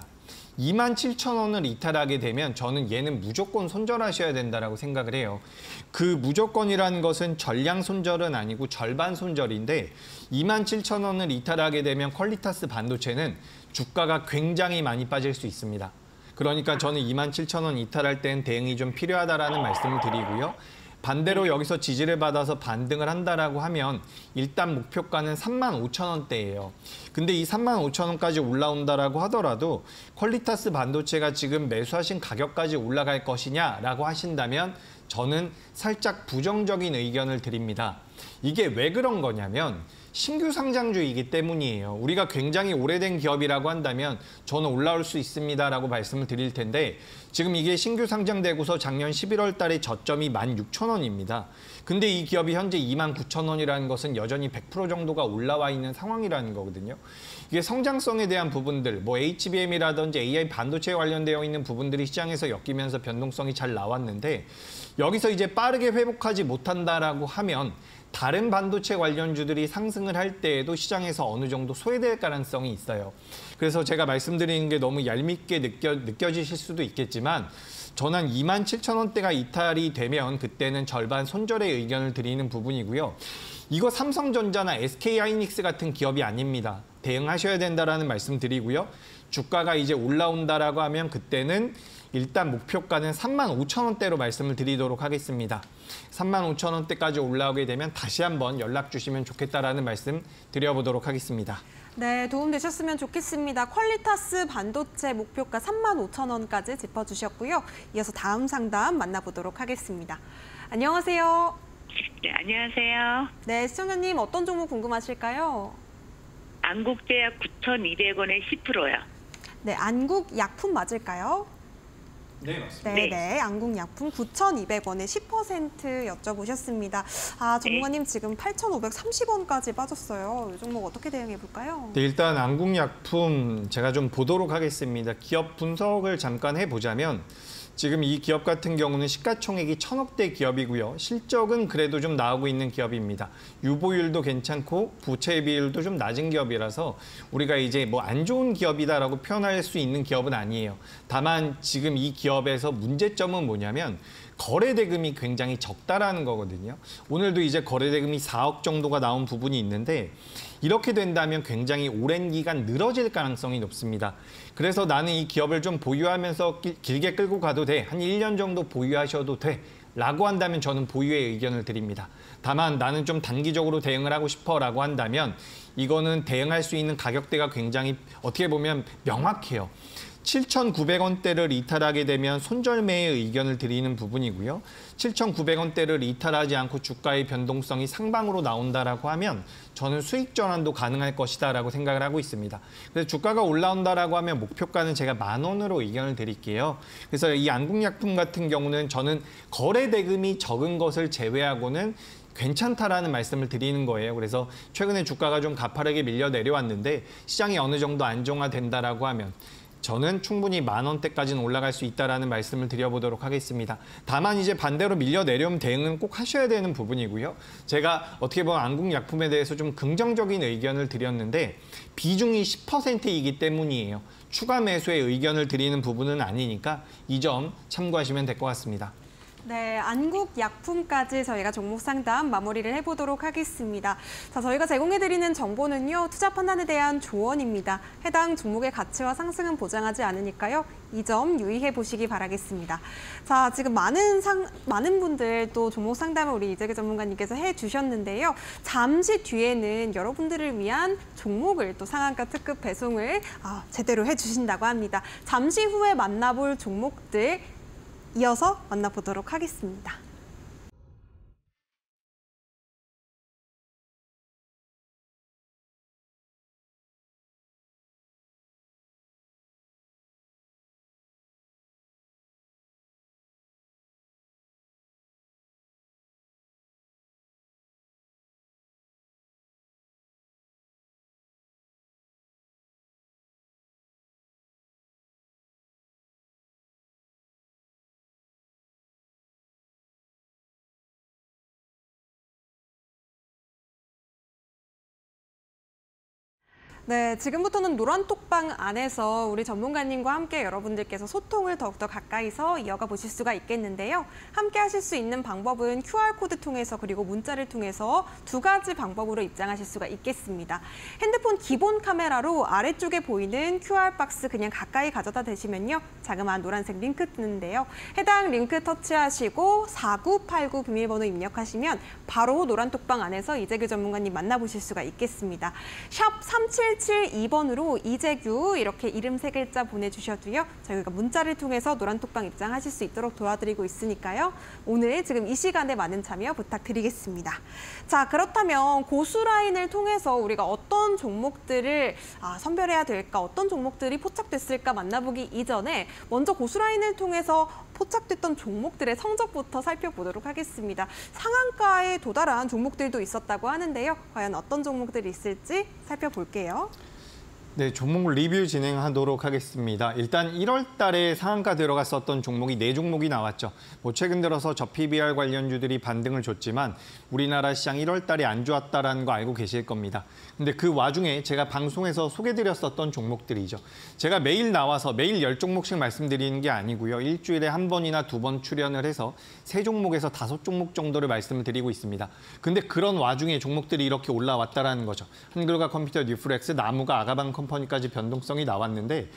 27,000원을 이탈하게 되면 저는 얘는 무조건 손절하셔야 된다라고 생각을 해요. 그 무조건이라는 것은 전량 손절은 아니고 절반 손절인데 27,000원을 이탈하게 되면 퀄리타스 반도체는 주가가 굉장히 많이 빠질 수 있습니다. 그러니까 저는 27,000원 이탈할 땐 대응이 좀 필요하다라는 말씀을 드리고요. 반대로 여기서 지지를 받아서 반등을 한다라고 하면 일단 목표가는 35,000원대예요. 근데 이 35,000원까지 올라온다라고 하더라도 퀄리타스 반도체가 지금 매수하신 가격까지 올라갈 것이냐라고 하신다면 저는 살짝 부정적인 의견을 드립니다. 이게 왜 그런 거냐면 신규 상장주이기 때문이에요. 우리가 굉장히 오래된 기업이라고 한다면 저는 올라올 수 있습니다라고 말씀을 드릴 텐데 지금 이게 신규 상장되고서 작년 11월 달에 저점이 16,000원입니다. 근데 이 기업이 현재 29,000원이라는 것은 여전히 100% 정도가 올라와 있는 상황이라는 거거든요. 이게 성장성에 대한 부분들, 뭐 HBM이라든지 AI 반도체에 관련되어 있는 부분들이 시장에서 엮이면서 변동성이 잘 나왔는데 여기서 이제 빠르게 회복하지 못한다라고 하면 다른 반도체 관련주들이 상승을 할 때에도 시장에서 어느 정도 소외될 가능성이 있어요. 그래서 제가 말씀드리는 게 너무 얄밉게 느껴지실 수도 있겠지만 저는 27,000원대가 이탈이 되면 그때는 절반 손절의 의견을 드리는 부분이고요. 이거 삼성전자나 SK하이닉스 같은 기업이 아닙니다. 대응하셔야 된다라는 말씀 드리고요. 주가가 이제 올라온다라고 하면 그때는 일단 목표가는 35,000원대로 말씀을 드리도록 하겠습니다. 35,000원대까지 올라오게 되면 다시 한번 연락 주시면 좋겠다라는 말씀 드려보도록 하겠습니다. 네, 도움되셨으면 좋겠습니다. 퀄리타스 반도체 목표가 35,000원까지 짚어주셨고요. 이어서 다음 상담 만나보도록 하겠습니다. 안녕하세요. 네, 안녕하세요. 네, 시청자님 어떤 종목 궁금하실까요? 안국제약 9,200원에 10%요. 네, 안국약품 맞을까요? 네, 맞습니다. 네, 안국약품 9,200원에 10% 여쭤보셨습니다. 아, 전문가님 지금 8,530원까지 빠졌어요. 이 종목 어떻게 대응해 볼까요? 네, 일단 안국약품 제가 좀 보도록 하겠습니다. 기업 분석을 잠깐 해보자면 지금 이 기업 같은 경우는 시가총액이 1,000억대 기업이고요. 실적은 그래도 좀 나오고 있는 기업입니다. 유보율도 괜찮고 부채 비율도 좀 낮은 기업이라서 우리가 이제 뭐 안 좋은 기업이다라고 표현할 수 있는 기업은 아니에요. 다만 지금 이 기업에서 문제점은 뭐냐면 거래 대금이 굉장히 적다라는 거거든요. 오늘도 이제 거래 대금이 4억 정도가 나온 부분이 있는데 이렇게 된다면 굉장히 오랜 기간 늘어질 가능성이 높습니다. 그래서 나는 이 기업을 좀 보유하면서 길게 끌고 가도 돼. 한 1년 정도 보유하셔도 돼. 라고 한다면 저는 보유의 의견을 드립니다. 다만 나는 좀 단기적으로 대응을 하고 싶어 라고 한다면 이거는 대응할 수 있는 가격대가 굉장히 어떻게 보면 명확해요. 7,900원대를 이탈하게 되면 손절매의 의견을 드리는 부분이고요. 7,900원대를 이탈하지 않고 주가의 변동성이 상방으로 나온다라고 하면 저는 수익 전환도 가능할 것이다라고 생각을 하고 있습니다. 그래서 주가가 올라온다라고 하면 목표가는 제가 10,000원으로 의견을 드릴게요. 그래서 이 안국약품 같은 경우는 저는 거래 대금이 적은 것을 제외하고는 괜찮다라는 말씀을 드리는 거예요. 그래서 최근에 주가가 좀 가파르게 밀려 내려왔는데 시장이 어느 정도 안정화된다라고 하면 저는 충분히 10,000원대까지는 올라갈 수 있다라는 말씀을 드려보도록 하겠습니다. 다만 이제 반대로 밀려 내려오면 대응은 꼭 하셔야 되는 부분이고요. 제가 어떻게 보면 안국약품에 대해서 좀 긍정적인 의견을 드렸는데 비중이 10%이기 때문이에요. 추가 매수의 의견을 드리는 부분은 아니니까 이 점 참고하시면 될 것 같습니다. 네, 안국약품까지 저희가 종목 상담 마무리를 해보도록 하겠습니다. 자, 저희가 제공해드리는 정보는요, 투자 판단에 대한 조언입니다. 해당 종목의 가치와 상승은 보장하지 않으니까요, 이 점 유의해 보시기 바라겠습니다. 자, 지금 많은 분들 또 종목 상담을 우리 이재규 전문가님께서 해주셨는데요. 잠시 뒤에는 여러분들을 위한 종목을 또 상한가 특급 배송을 제대로 해주신다고 합니다. 잠시 후에 만나볼 종목들 이어서 만나보도록 하겠습니다. 네, 지금부터는 노란톡방 안에서 우리 전문가님과 함께 여러분들께서 소통을 더욱더 가까이서 이어가 보실 수가 있겠는데요. 함께 하실 수 있는 방법은 QR코드 통해서 그리고 문자를 통해서 두 가지 방법으로 입장하실 수가 있겠습니다. 핸드폰 기본 카메라로 아래쪽에 보이는 QR박스 그냥 가까이 가져다 대시면요. 자그마한 노란색 링크 뜨는데요. 해당 링크 터치하시고 4989 비밀번호 입력하시면 바로 노란톡방 안에서 이재규 전문가님 만나보실 수가 있겠습니다. 샵 3772번으로 이재규 이렇게 이름 3글자 보내주셔도요. 저희가 문자를 통해서 노란톡방 입장하실 수 있도록 도와드리고 있으니까요. 오늘 지금 이 시간에 많은 참여 부탁드리겠습니다. 자, 그렇다면 고수라인을 통해서 우리가 어떤 종목들을 선별해야 될까, 어떤 종목들이 포착됐을까 만나보기 이전에 먼저 고수라인을 통해서 포착됐던 종목들의 성적부터 살펴보도록 하겠습니다. 상한가에 도달한 종목들도 있었다고 하는데요. 과연 어떤 종목들이 있을지 살펴볼게요. 네, 종목 리뷰 진행하도록 하겠습니다. 일단 1월 달에 상한가 들어갔었던 종목이 4종목이 나왔죠. 최근 들어서 저PBR 관련주들이 반등을 줬지만 우리나라 시장 1월 달에 안 좋았다라는 거 알고 계실 겁니다. 근데 그 와중에 제가 방송에서 소개드렸었던 종목들이죠. 제가 매일 나와서 매일 10종목씩 말씀드리는 게 아니고요. 일주일에 한 번이나 2번 출연을 해서 3종목에서 5종목 정도를 말씀을 드리고 있습니다. 근데 그런 와중에 종목들이 이렇게 올라왔다라는 거죠. 한글과 컴퓨터, 뉴프렉스, 나무가, 아가방 컴퍼니까지 변동성이 나왔는데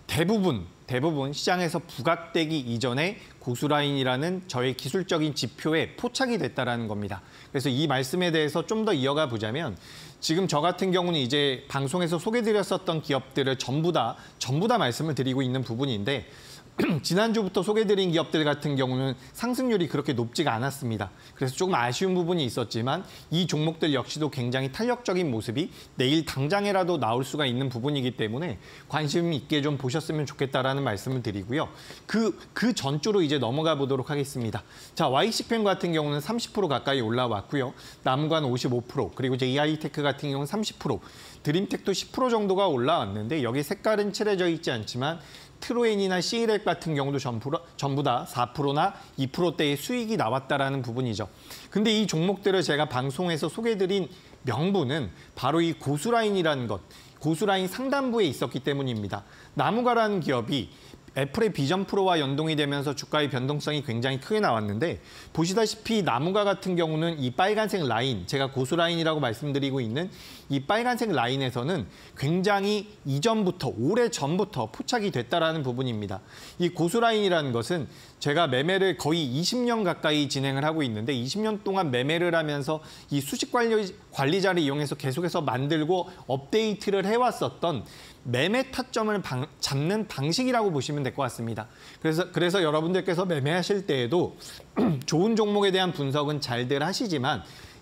대부분 시장에서 부각되기 이전에 고수라인이라는 저의 기술적인 지표에 포착이 됐다라는 겁니다. 그래서 이 말씀에 대해서 좀 더 이어가 보자면 지금 저 같은 경우는 이제 방송에서 소개드렸었던 기업들을 전부 다 말씀을 드리고 있는 부분인데 지난주부터 소개드린 기업들 같은 경우는 상승률이 그렇게 높지가 않았습니다. 그래서 조금 아쉬운 부분이 있었지만 이 종목들 역시도 굉장히 탄력적인 모습이 내일 당장에라도 나올 수가 있는 부분이기 때문에 관심 있게 좀 보셨으면 좋겠다라는 말씀을 드리고요. 그 전주로 이제 넘어가 보도록 하겠습니다. 자, YC펜 같은 경우는 30% 가까이 올라왔고요. 남관 55%, 그리고 이제 EI테크 같은 경우는 30%, 드림텍도 10% 정도가 올라왔는데 여기 색깔은 칠해져 있지 않지만 트로엔이나 C렉 같은 경우도 전부 다 4%나 2%대의 수익이 나왔다라는 부분이죠. 근데 이 종목들을 제가 방송에서 소개해드린 명분은 바로 이 고수라인이라는 것, 고수라인 상단부에 있었기 때문입니다. 나무가라는 기업이 애플의 비전 프로와 연동이 되면서 주가의 변동성이 굉장히 크게 나왔는데 보시다시피 나무가 같은 경우는 이 빨간색 라인, 제가 고수 라인이라고 말씀드리고 있는 이 빨간색 라인에서는 굉장히 이전부터, 오래전부터 포착이 됐다라는 부분입니다. 이 고수 라인이라는 것은 제가 매매를 거의 20년 가까이 진행을 하고 있는데 20년 동안 매매를 하면서 이 수식 관리자를 이용해서 계속해서 만들고 업데이트를 해왔었던 매매 타점을 잡는 방식이라고 보시면 될 것 같습니다. 그래서 여러분들께서 매매하실 때에도 좋은 종목에 대한 분석은 잘들 하시지만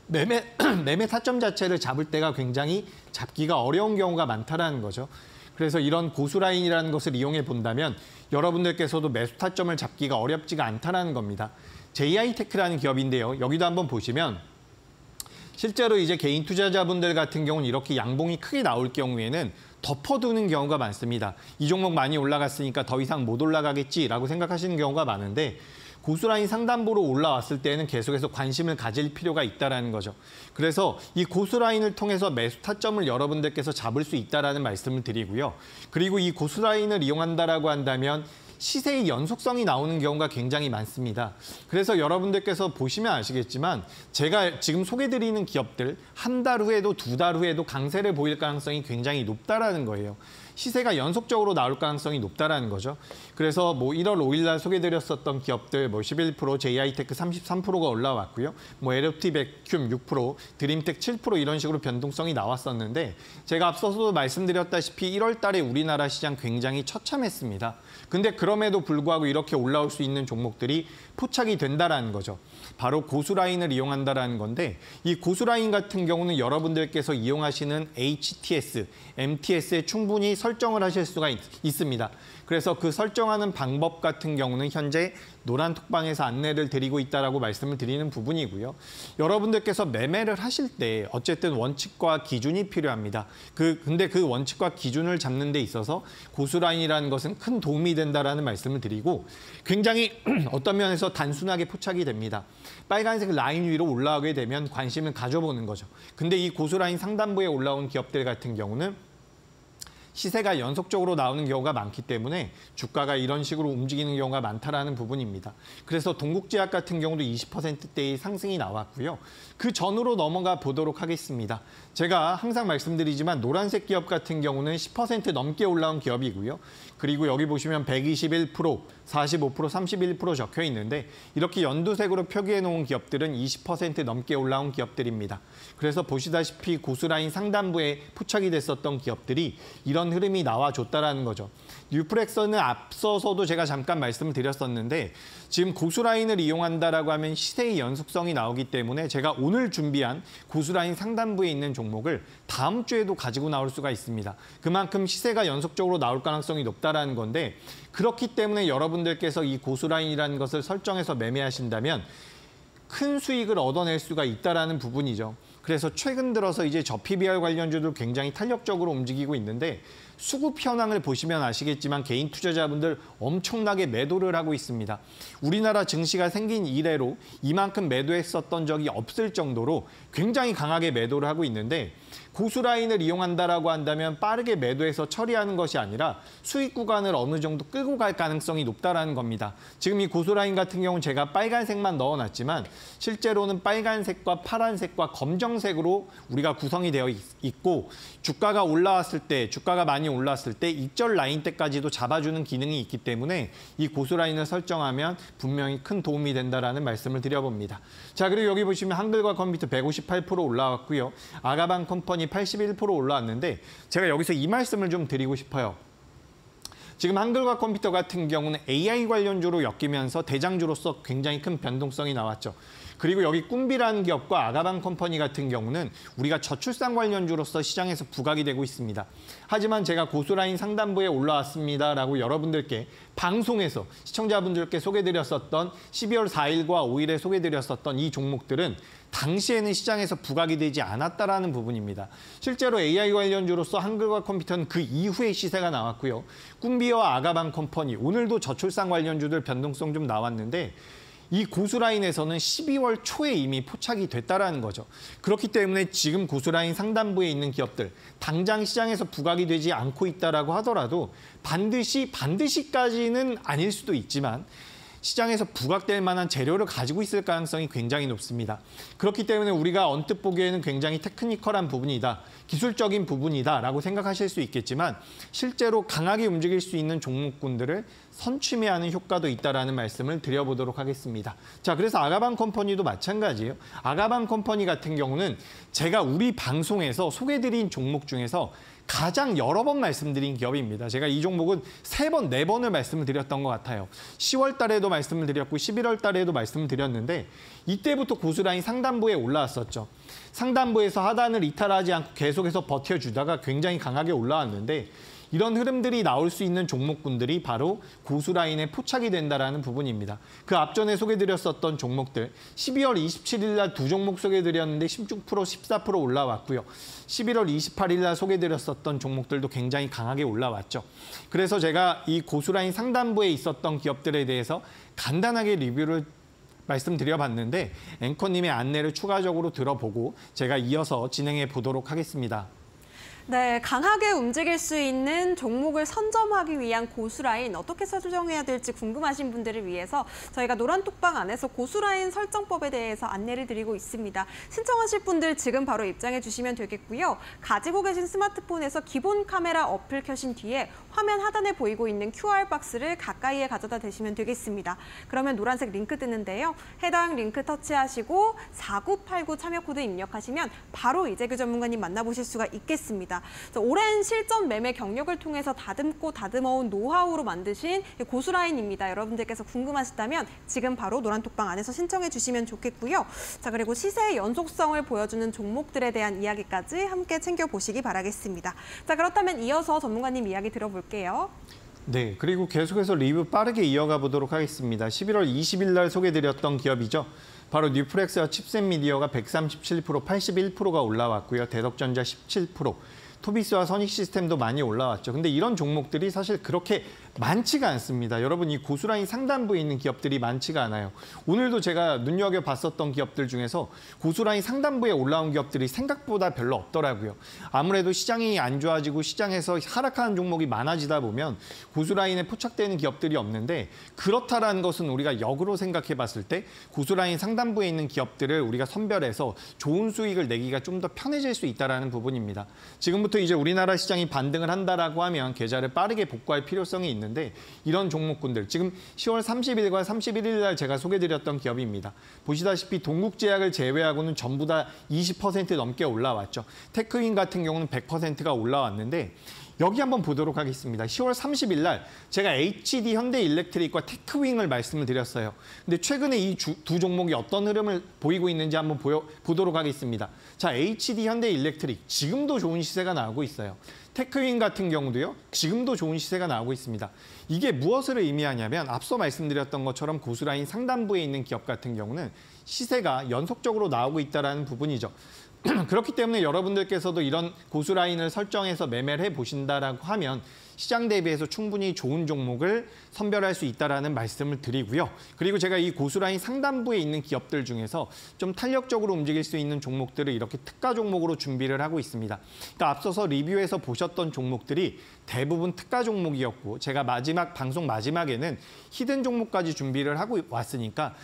매매 타점 자체를 잡을 때가 굉장히 잡기가 어려운 경우가 많다라는 거죠. 그래서 이런 고수 라인이라는 것을 이용해 본다면 여러분들께서도 매수 타점을 잡기가 어렵지가 않다라는 겁니다. JI테크라는 기업인데요. 여기도 한번 보시면 실제로 이제 개인 투자자분들 같은 경우는 이렇게 양봉이 크게 나올 경우에는 덮어두는 경우가 많습니다. 이 종목 많이 올라갔으니까 더 이상 못 올라가겠지라고 생각하시는 경우가 많은데 고수라인 상단부로 올라왔을 때는 계속해서 관심을 가질 필요가 있다는 거죠. 그래서 이 고수라인을 통해서 매수 타점을 여러분들께서 잡을 수 있다는 말씀을 드리고요. 그리고 이 고수라인을 이용한다라고 한다면 시세의 연속성이 나오는 경우가 굉장히 많습니다. 그래서 여러분들께서 보시면 아시겠지만 제가 지금 소개드리는 기업들 한 달 후에도 두 달 후에도 강세를 보일 가능성이 굉장히 높다라는 거예요. 시세가 연속적으로 나올 가능성이 높다라는 거죠. 그래서 뭐 1월 5일 날 소개드렸었던 기업들 뭐 11%, JI테크 33%가 올라왔고요. 뭐 LFT 백큐 6%, 드림텍 7% 이런 식으로 변동성이 나왔었는데 제가 앞서서도 말씀드렸다시피 1월 달에 우리나라 시장 굉장히 처참했습니다. 근데 그럼에도 불구하고 이렇게 올라올 수 있는 종목들이 포착이 된다라는 거죠. 바로 고수라인을 이용한다라는 건데 이 고수라인 같은 경우는 여러분들께서 이용하시는 HTS, MTS에 충분히 설정을 하실 수가 있습니다. 그래서 그 설정하는 방법 같은 경우는 현재 노란톡방에서 안내를 드리고 있다라고 말씀을 드리는 부분이고요. 여러분들께서 매매를 하실 때 어쨌든 원칙과 기준이 필요합니다. 근데 그 원칙과 기준을 잡는 데 있어서 고수라인이라는 것은 큰 도움이 된다라는 말씀을 드리고 굉장히 어떤 면에서 단순하게 포착이 됩니다. 빨간색 라인 위로 올라가게 되면 관심을 가져보는 거죠. 근데 이 고수라인 상단부에 올라온 기업들 같은 경우는 시세가 연속적으로 나오는 경우가 많기 때문에 주가가 이런 식으로 움직이는 경우가 많다라는 부분입니다. 그래서 동국제약 같은 경우도 20%대의 상승이 나왔고요. 그 전으로 넘어가 보도록 하겠습니다. 제가 항상 말씀드리지만 노란색 기업 같은 경우는 10% 넘게 올라온 기업이고요. 그리고 여기 보시면 121%, 45%, 31% 적혀 있는데 이렇게 연두색으로 표기해 놓은 기업들은 20% 넘게 올라온 기업들입니다. 그래서 보시다시피 고수라인 상단부에 포착이 됐었던 기업들이 이런 흐름이 나와줬다라는 거죠. 뉴프렉서는 앞서서도 제가 잠깐 말씀을 드렸었는데 지금 고수라인을 이용한다라고 하면 시세의 연속성이 나오기 때문에 제가 오늘 준비한 고수라인 상단부에 있는 종목을 다음 주에도 가지고 나올 수가 있습니다. 그만큼 시세가 연속적으로 나올 가능성이 높다라는 건데 그렇기 때문에 여러분들께서 이 고수라인이라는 것을 설정해서 매매하신다면 큰 수익을 얻어낼 수가 있다라는 부분이죠. 그래서 최근 들어서 이제 저PBR 관련주도 굉장히 탄력적으로 움직이고 있는데 수급 현황을 보시면 아시겠지만 개인 투자자분들 엄청나게 매도를 하고 있습니다. 우리나라 증시가 생긴 이래로 이만큼 매도했었던 적이 없을 정도로 굉장히 강하게 매도를 하고 있는데 고수라인을 이용한다라고 한다면 빠르게 매도해서 처리하는 것이 아니라 수익 구간을 어느 정도 끌고 갈 가능성이 높다라는 겁니다. 지금 이 고수라인 같은 경우는 제가 빨간색만 넣어놨지만 실제로는 빨간색과 파란색과 검정색으로 우리가 구성이 되어 있고 주가가 올라왔을 때, 주가가 많이 올랐을 때 익절 라인 때까지도 잡아주는 기능이 있기 때문에 이 고수라인을 설정하면 분명히 큰 도움이 된다라는 말씀을 드려봅니다. 자, 그리고 여기 보시면 한글과 컴퓨터 158% 올라왔고요. 아가방 컴퍼니 81% 올라왔는데 제가 여기서 이 말씀을 좀 드리고 싶어요. 지금 한글과 컴퓨터 같은 경우는 AI 관련주로 엮이면서 대장주로서 굉장히 큰 변동성이 나왔죠. 그리고 여기 꿈비라는 기업과 아가방 컴퍼니 같은 경우는 우리가 저출산 관련주로서 시장에서 부각이 되고 있습니다. 하지만 제가 고수라인 상단부에 올라왔습니다라고 여러분들께 방송에서 시청자분들께 소개드렸었던 12월 4일과 5일에 소개드렸었던 이 종목들은 당시에는 시장에서 부각이 되지 않았다라는 부분입니다. 실제로 AI 관련주로서 한글과 컴퓨터는 그 이후에 시세가 나왔고요. 꿈비와 아가방 컴퍼니, 오늘도 저출산 관련주들 변동성 좀 나왔는데 이 고수라인에서는 12월 초에 이미 포착이 됐다라는 거죠. 그렇기 때문에 지금 고수라인 상단부에 있는 기업들, 당장 시장에서 부각이 되지 않고 있다라고 하더라도 반드시까지는 아닐 수도 있지만 시장에서 부각될 만한 재료를 가지고 있을 가능성이 굉장히 높습니다. 그렇기 때문에 우리가 언뜻 보기에는 굉장히 테크니컬한 부분이다, 기술적인 부분이다라고 생각하실 수 있겠지만 실제로 강하게 움직일 수 있는 종목군들을 선취매하는 효과도 있다라는 말씀을 드려보도록 하겠습니다. 자, 그래서 아가방 컴퍼니도 마찬가지예요. 아가방 컴퍼니 같은 경우는 제가 우리 방송에서 소개드린 종목 중에서 가장 여러 번 말씀드린 기업입니다. 제가 이 종목은 3번, 4번을 말씀을 드렸던 것 같아요. 10월 달에도 말씀을 드렸고 11월 달에도 말씀을 드렸는데 이때부터 고수라인 상단부에 올라왔었죠. 상단부에서 하단을 이탈하지 않고 계속해서 버텨주다가 굉장히 강하게 올라왔는데 이런 흐름들이 나올 수 있는 종목군들이 바로 고수라인에 포착이 된다는 부분입니다. 그 앞전에 소개드렸었던 종목들 12월 27일 날 2종목 소개드렸는데 16%, 14% 올라왔고요. 11월 28일 날 소개드렸었던 종목들도 굉장히 강하게 올라왔죠. 그래서 제가 이 고수라인 상단부에 있었던 기업들에 대해서 간단하게 리뷰를 말씀드려봤는데 앵커님의 안내를 추가적으로 들어보고 제가 이어서 진행해 보도록 하겠습니다. 네, 강하게 움직일 수 있는 종목을 선점하기 위한 고수라인 어떻게 설정해야 될지 궁금하신 분들을 위해서 저희가 노란톡방 안에서 고수라인 설정법에 대해서 안내를 드리고 있습니다. 신청하실 분들 지금 바로 입장해 주시면 되겠고요. 가지고 계신 스마트폰에서 기본 카메라 어플 켜신 뒤에 화면 하단에 보이고 있는 QR박스를 가까이에 가져다 대시면 되겠습니다. 그러면 노란색 링크 뜨는데요. 해당 링크 터치하시고 4989 참여 코드 입력하시면 바로 이재규 전문가님 만나보실 수가 있겠습니다. 오랜 실전 매매 경력을 통해서 다듬어온 노하우로 만드신 고수라인입니다. 여러분들께서 궁금하시다면 지금 바로 노란톡방 안에서 신청해 주시면 좋겠고요. 자, 그리고 시세의 연속성을 보여주는 종목들에 대한 이야기까지 함께 챙겨보시기 바라겠습니다. 자, 그렇다면 이어서 전문가님 이야기 들어볼게요. 네, 그리고 계속해서 리뷰 빠르게 이어가 보도록 하겠습니다. 11월 20일 날 소개드렸던 기업이죠. 바로 뉴프렉스와 칩셋미디어가 137%, 81%가 올라왔고요. 대덕전자 17%, 토비스와 선익시스템도 많이 올라왔죠. 근데 이런 종목들이 사실 그렇게 많지가 않습니다. 여러분, 이 고수라인 상단부에 있는 기업들이 많지가 않아요. 오늘도 제가 눈여겨봤었던 기업들 중에서 고수라인 상단부에 올라온 기업들이 생각보다 별로 없더라고요. 아무래도 시장이 안 좋아지고 시장에서 하락하는 종목이 많아지다 보면 고수라인에 포착되는 기업들이 없는데 그렇다라는 것은 우리가 역으로 생각해봤을 때 고수라인 상단부에 있는 기업들을 우리가 선별해서 좋은 수익을 내기가 좀 더 편해질 수 있다는 부분입니다. 지금부터 이제 우리나라 시장이 반등을 한다라고 하면 계좌를 빠르게 복구할 필요성이 있는데 이런 종목군들 지금 10월 30일과 31일 날 제가 소개드렸던 기업입니다. 보시다시피 동국제약을 제외하고는 전부 다 20% 넘게 올라왔죠. 테크윈 같은 경우는 100%가 올라왔는데 여기 한번 보도록 하겠습니다. 10월 30일 날 제가 HD 현대일렉트릭과 테크윙을 말씀을 드렸어요. 근데 최근에 이 두 종목이 어떤 흐름을 보이고 있는지 한번 보도록 하겠습니다. 자, HD 현대일렉트릭 지금도 좋은 시세가 나오고 있어요. 테크윙 같은 경우도요. 지금도 좋은 시세가 나오고 있습니다. 이게 무엇을 의미하냐면 앞서 말씀드렸던 것처럼 고수라인 상단부에 있는 기업 같은 경우는 시세가 연속적으로 나오고 있다는 부분이죠. 그렇기 때문에 여러분들께서도 이런 고수라인을 설정해서 매매를 해보신다라고 하면 시장 대비해서 충분히 좋은 종목을 선별할 수 있다는 말씀을 드리고요. 그리고 제가 이 고수라인 상단부에 있는 기업들 중에서 좀 탄력적으로 움직일 수 있는 종목들을 이렇게 특가 종목으로 준비를 하고 있습니다. 그러니까 앞서서 리뷰에서 보셨던 종목들이 대부분 특가 종목이었고 제가 방송 마지막에는 히든 종목까지 준비를 하고 왔으니까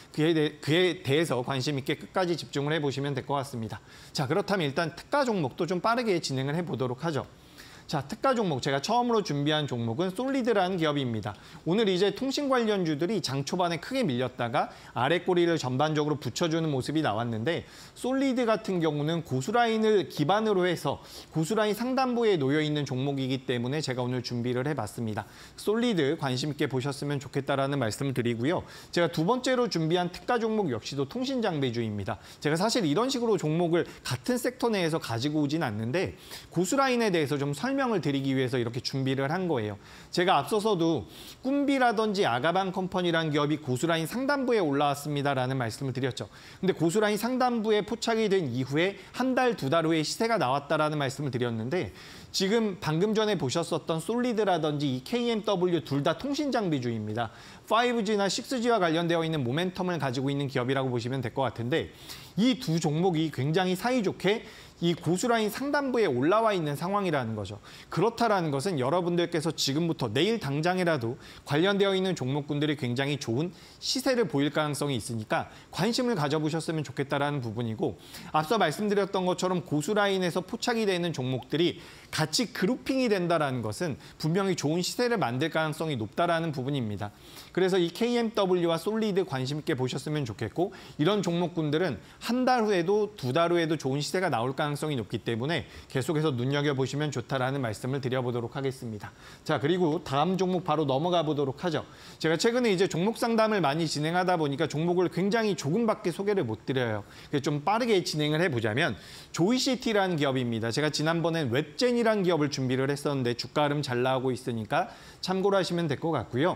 그에 대해서 관심 있게 끝까지 집중을 해보시면 될 것 같습니다. 자, 그렇다면 일단 특가 종목도 좀 빠르게 진행을 해보도록 하죠. 자, 특가 종목, 제가 처음으로 준비한 종목은 솔리드라는 기업입니다. 오늘 이제 통신 관련주들이 장 초반에 크게 밀렸다가 아래 꼬리를 전반적으로 붙여주는 모습이 나왔는데 솔리드 같은 경우는 고수라인을 기반으로 해서 고수라인 상단부에 놓여있는 종목이기 때문에 제가 오늘 준비를 해봤습니다. 솔리드 관심 있게 보셨으면 좋겠다라는 말씀을 드리고요. 제가 두 번째로 준비한 특가 종목 역시도 통신장비주입니다. 제가 사실 이런 식으로 종목을 같은 섹터 내에서 가지고 오진 않는데 고수라인에 대해서 좀 설명을 드리기 위해서 이렇게 준비를 한 거예요. 제가 앞서서도 꿈비라든지 아가방 컴퍼니라는 기업이 고수라인 상단부에 올라왔습니다라는 말씀을 드렸죠. 근데 고수라인 상단부에 포착이 된 이후에 한 달, 두 달 후에 시세가 나왔다라는 말씀을 드렸는데 지금 방금 전에 보셨었던 솔리드라든지 이 KMW 둘 다 통신 장비주입니다. 5G나 6G와 관련되어 있는 모멘텀을 가지고 있는 기업이라고 보시면 될 것 같은데 이 두 종목이 굉장히 사이좋게 이 고수라인 상단부에 올라와 있는 상황이라는 거죠. 그렇다라는 것은 여러분들께서 지금부터 내일 당장이라도 관련되어 있는 종목군들이 굉장히 좋은 시세를 보일 가능성이 있으니까 관심을 가져보셨으면 좋겠다라는 부분이고 앞서 말씀드렸던 것처럼 고수라인에서 포착이 되는 종목들이 같이 그룹핑이 된다라는 것은 분명히 좋은 시세를 만들 가능성이 높다라는 부분입니다. 그래서 이 KMW와 솔리드 관심 있게 보셨으면 좋겠고 이런 종목군들은 한 달 후에도 두 달 후에도 좋은 시세가 나올 가능성이 높기 때문에 계속해서 눈여겨보시면 좋다라는 말씀을 드려보도록 하겠습니다. 자, 그리고 다음 종목 바로 넘어가 보도록 하죠. 제가 최근에 이제 종목 상담을 많이 진행하다 보니까 종목을 굉장히 조금밖에 소개를 못 드려요. 그래서 좀 빠르게 진행을 해보자면 조이시티라는 기업입니다. 제가 지난번엔 웹젠이라는 기업을 준비를 했었는데 주가 흐름 잘 나오고 있으니까 참고로 하시면 될 것 같고요.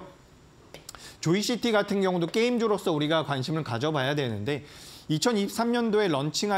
조이시티 같은 경우도 게임주로서 우리가 관심을 가져봐야 되는데 2023년도에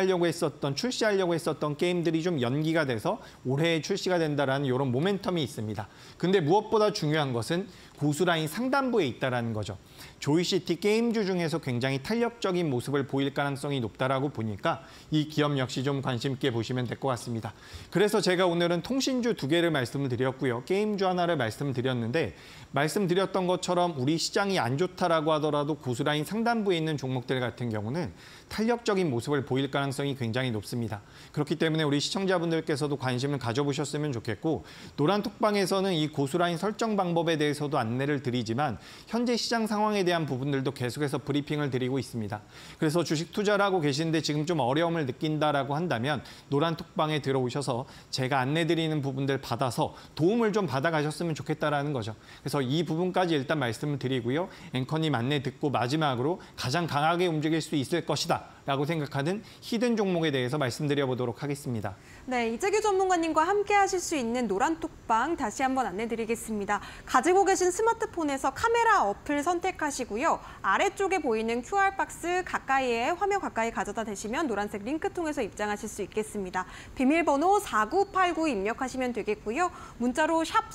출시하려고 했었던 게임들이 좀 연기가 돼서 올해 출시가 된다라는 이런 모멘텀이 있습니다. 근데 무엇보다 중요한 것은 고수라인 상단부에 있다는 거죠. 조이시티 게임주 중에서 굉장히 탄력적인 모습을 보일 가능성이 높다라고 보니까 이 기업 역시 좀 관심 있게 보시면 될 것 같습니다. 그래서 제가 오늘은 통신주 두 개를 말씀을 드렸고요. 게임주 하나를 말씀을 드렸는데 말씀드렸던 것처럼 우리 시장이 안 좋다라고 하더라도 고수라인 상단부에 있는 종목들 같은 경우는 탄력적인 모습을 보일 가능성이 굉장히 높습니다. 그렇기 때문에 우리 시청자분들께서도 관심을 가져보셨으면 좋겠고 노란톡방에서는 이 고수라인 설정 방법에 대해서도 안내를 드리지만 현재 시장 상황에 대한 부분들도 계속해서 브리핑을 드리고 있습니다. 그래서 주식 투자를 하고 계시는데 지금 좀 어려움을 느낀다라고 한다면 노란톡방에 들어오셔서 제가 안내드리는 부분들 받아서 도움을 좀 받아가셨으면 좋겠다라는 거죠. 그래서 이 부분까지 일단 말씀을 드리고요. 앵커님 안내 듣고 마지막으로 가장 강하게 움직일 수 있을 것이다 라고 생각하는 히든 종목에 대해서 말씀드려보도록 하겠습니다. 네, 이재규 전문가님과 함께 하실 수 있는 노란톡방 다시 한번 안내드리겠습니다. 가지고 계신 스마트폰에서 카메라 어플 선택하시고요. 아래쪽에 보이는 QR박스 화면 가까이 가져다 대시면 노란색 링크 통해서 입장하실 수 있겠습니다. 비밀번호 4989 입력하시면 되겠고요. 문자로 샵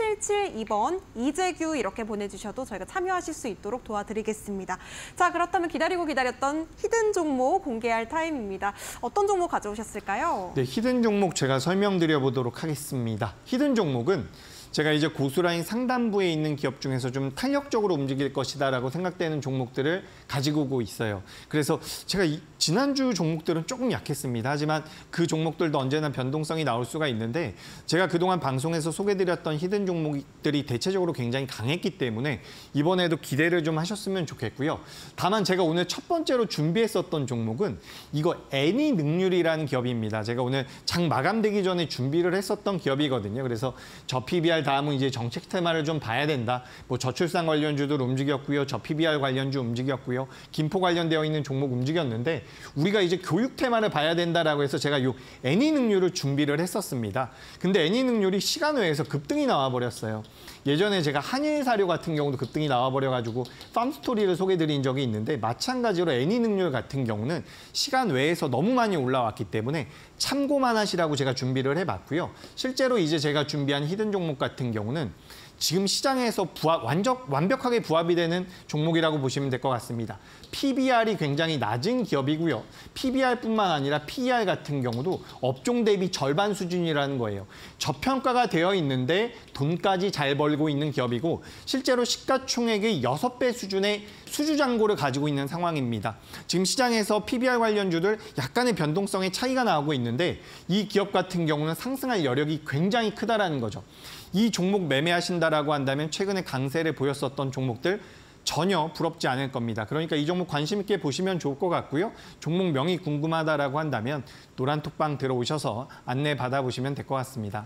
3772번 이재규 이렇게 보내주셔도 저희가 참여하실 수 있도록 도와드리겠습니다. 자, 그렇다면 기다렸던 히든 종목 공개할 타임입니다. 어떤 종목 가져오셨을까요? 네, 히든 종목 제가 설명드려 보도록 하겠습니다. 히든 종목은 제가 이제 고수라인 상단부에 있는 기업 중에서 좀 탄력적으로 움직일 것이다라고 생각되는 종목들을 가지고 오고 있어요. 그래서 제가 지난주 종목들은 조금 약했습니다. 하지만 그 종목들도 언제나 변동성이 나올 수가 있는데 제가 그동안 방송에서 소개드렸던 히든 종목들이 대체적으로 굉장히 강했기 때문에 이번에도 기대를 좀 하셨으면 좋겠고요. 다만 제가 오늘 첫 번째로 준비했었던 종목은 이거 애니능률이라는 기업입니다. 제가 오늘 장 마감되기 전에 준비를 했었던 기업이거든요. 그래서 저 PBR 다음은 이제 정책 테마를 좀 봐야 된다. 뭐 저출산 관련주들 움직였고요. 저 PBR 관련주 움직였고요. 김포 관련되어 있는 종목 움직였는데 우리가 이제 교육 테마를 봐야 된다라고 해서 제가 이 애니능률을 준비를 했었습니다. 근데 애니능률이 시간 외에서 급등이 나와버렸어요. 예전에 제가 한일사료 같은 경우도 급등이 나와버려가지고 팜스토리를 소개드린 적이 있는데 마찬가지로 애니능률 같은 경우는 시간 외에서 너무 많이 올라왔기 때문에 참고만 하시라고 제가 준비를 해봤고요. 실제로 이제 제가 준비한 히든 종목 같은 경우는 지금 시장에서 완벽하게 부합이 되는 종목이라고 보시면 될 것 같습니다. PBR이 굉장히 낮은 기업이고요. PBR뿐만 아니라 PER 같은 경우도 업종 대비 절반 수준이라는 거예요. 저평가가 되어 있는데 돈까지 잘 벌고 있는 기업이고 실제로 시가총액의 6배 수준의 수주잔고를 가지고 있는 상황입니다. 지금 시장에서 PBR 관련주들 약간의 변동성의 차이가 나오고 있는데 이 기업 같은 경우는 상승할 여력이 굉장히 크다라는 거죠. 이 종목 매매하신다라고 한다면 최근에 강세를 보였었던 종목들 전혀 부럽지 않을 겁니다. 그러니까 이 종목 관심 있게 보시면 좋을 것 같고요. 종목 명이 궁금하다라고 한다면 노란톡방 들어오셔서 안내 받아보시면 될 것 같습니다.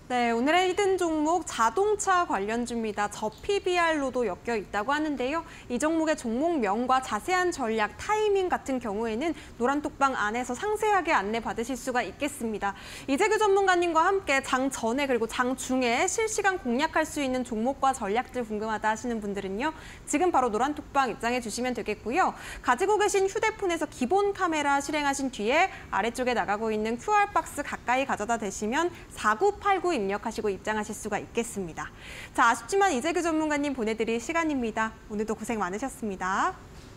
네, 오늘의 히든 종목 자동차 관련주입니다. 저 PBR로도 엮여 있다고 하는데요. 이 종목의 종목명과 자세한 전략, 타이밍 같은 경우에는 노란톡방 안에서 상세하게 안내 받으실 수가 있겠습니다. 이재규 전문가님과 함께 장 전에 그리고 장 중에 실시간 공략할 수 있는 종목과 전략들 궁금하다 하시는 분들은요. 지금 바로 노란톡방 입장해 주시면 되겠고요. 가지고 계신 휴대폰에서 기본 카메라 실행하신 뒤에 아래쪽에 나가고 있는 QR박스 가까이 가져다 대시면 4989 입력하시고 입장하실 수가 있겠습니다. 자, 아쉽지만 이재규 전문가님 보내드릴 시간입니다. 오늘도 고생 많으셨습니다.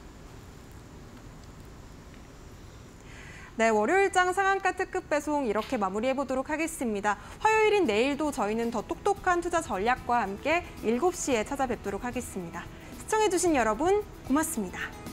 네, 월요일장 상한가 특급 배송 이렇게 마무리해보도록 하겠습니다. 화요일인 내일도 저희는 더 똑똑한 투자 전략과 함께 7시에 찾아뵙도록 하겠습니다. 시청해주신 여러분 고맙습니다.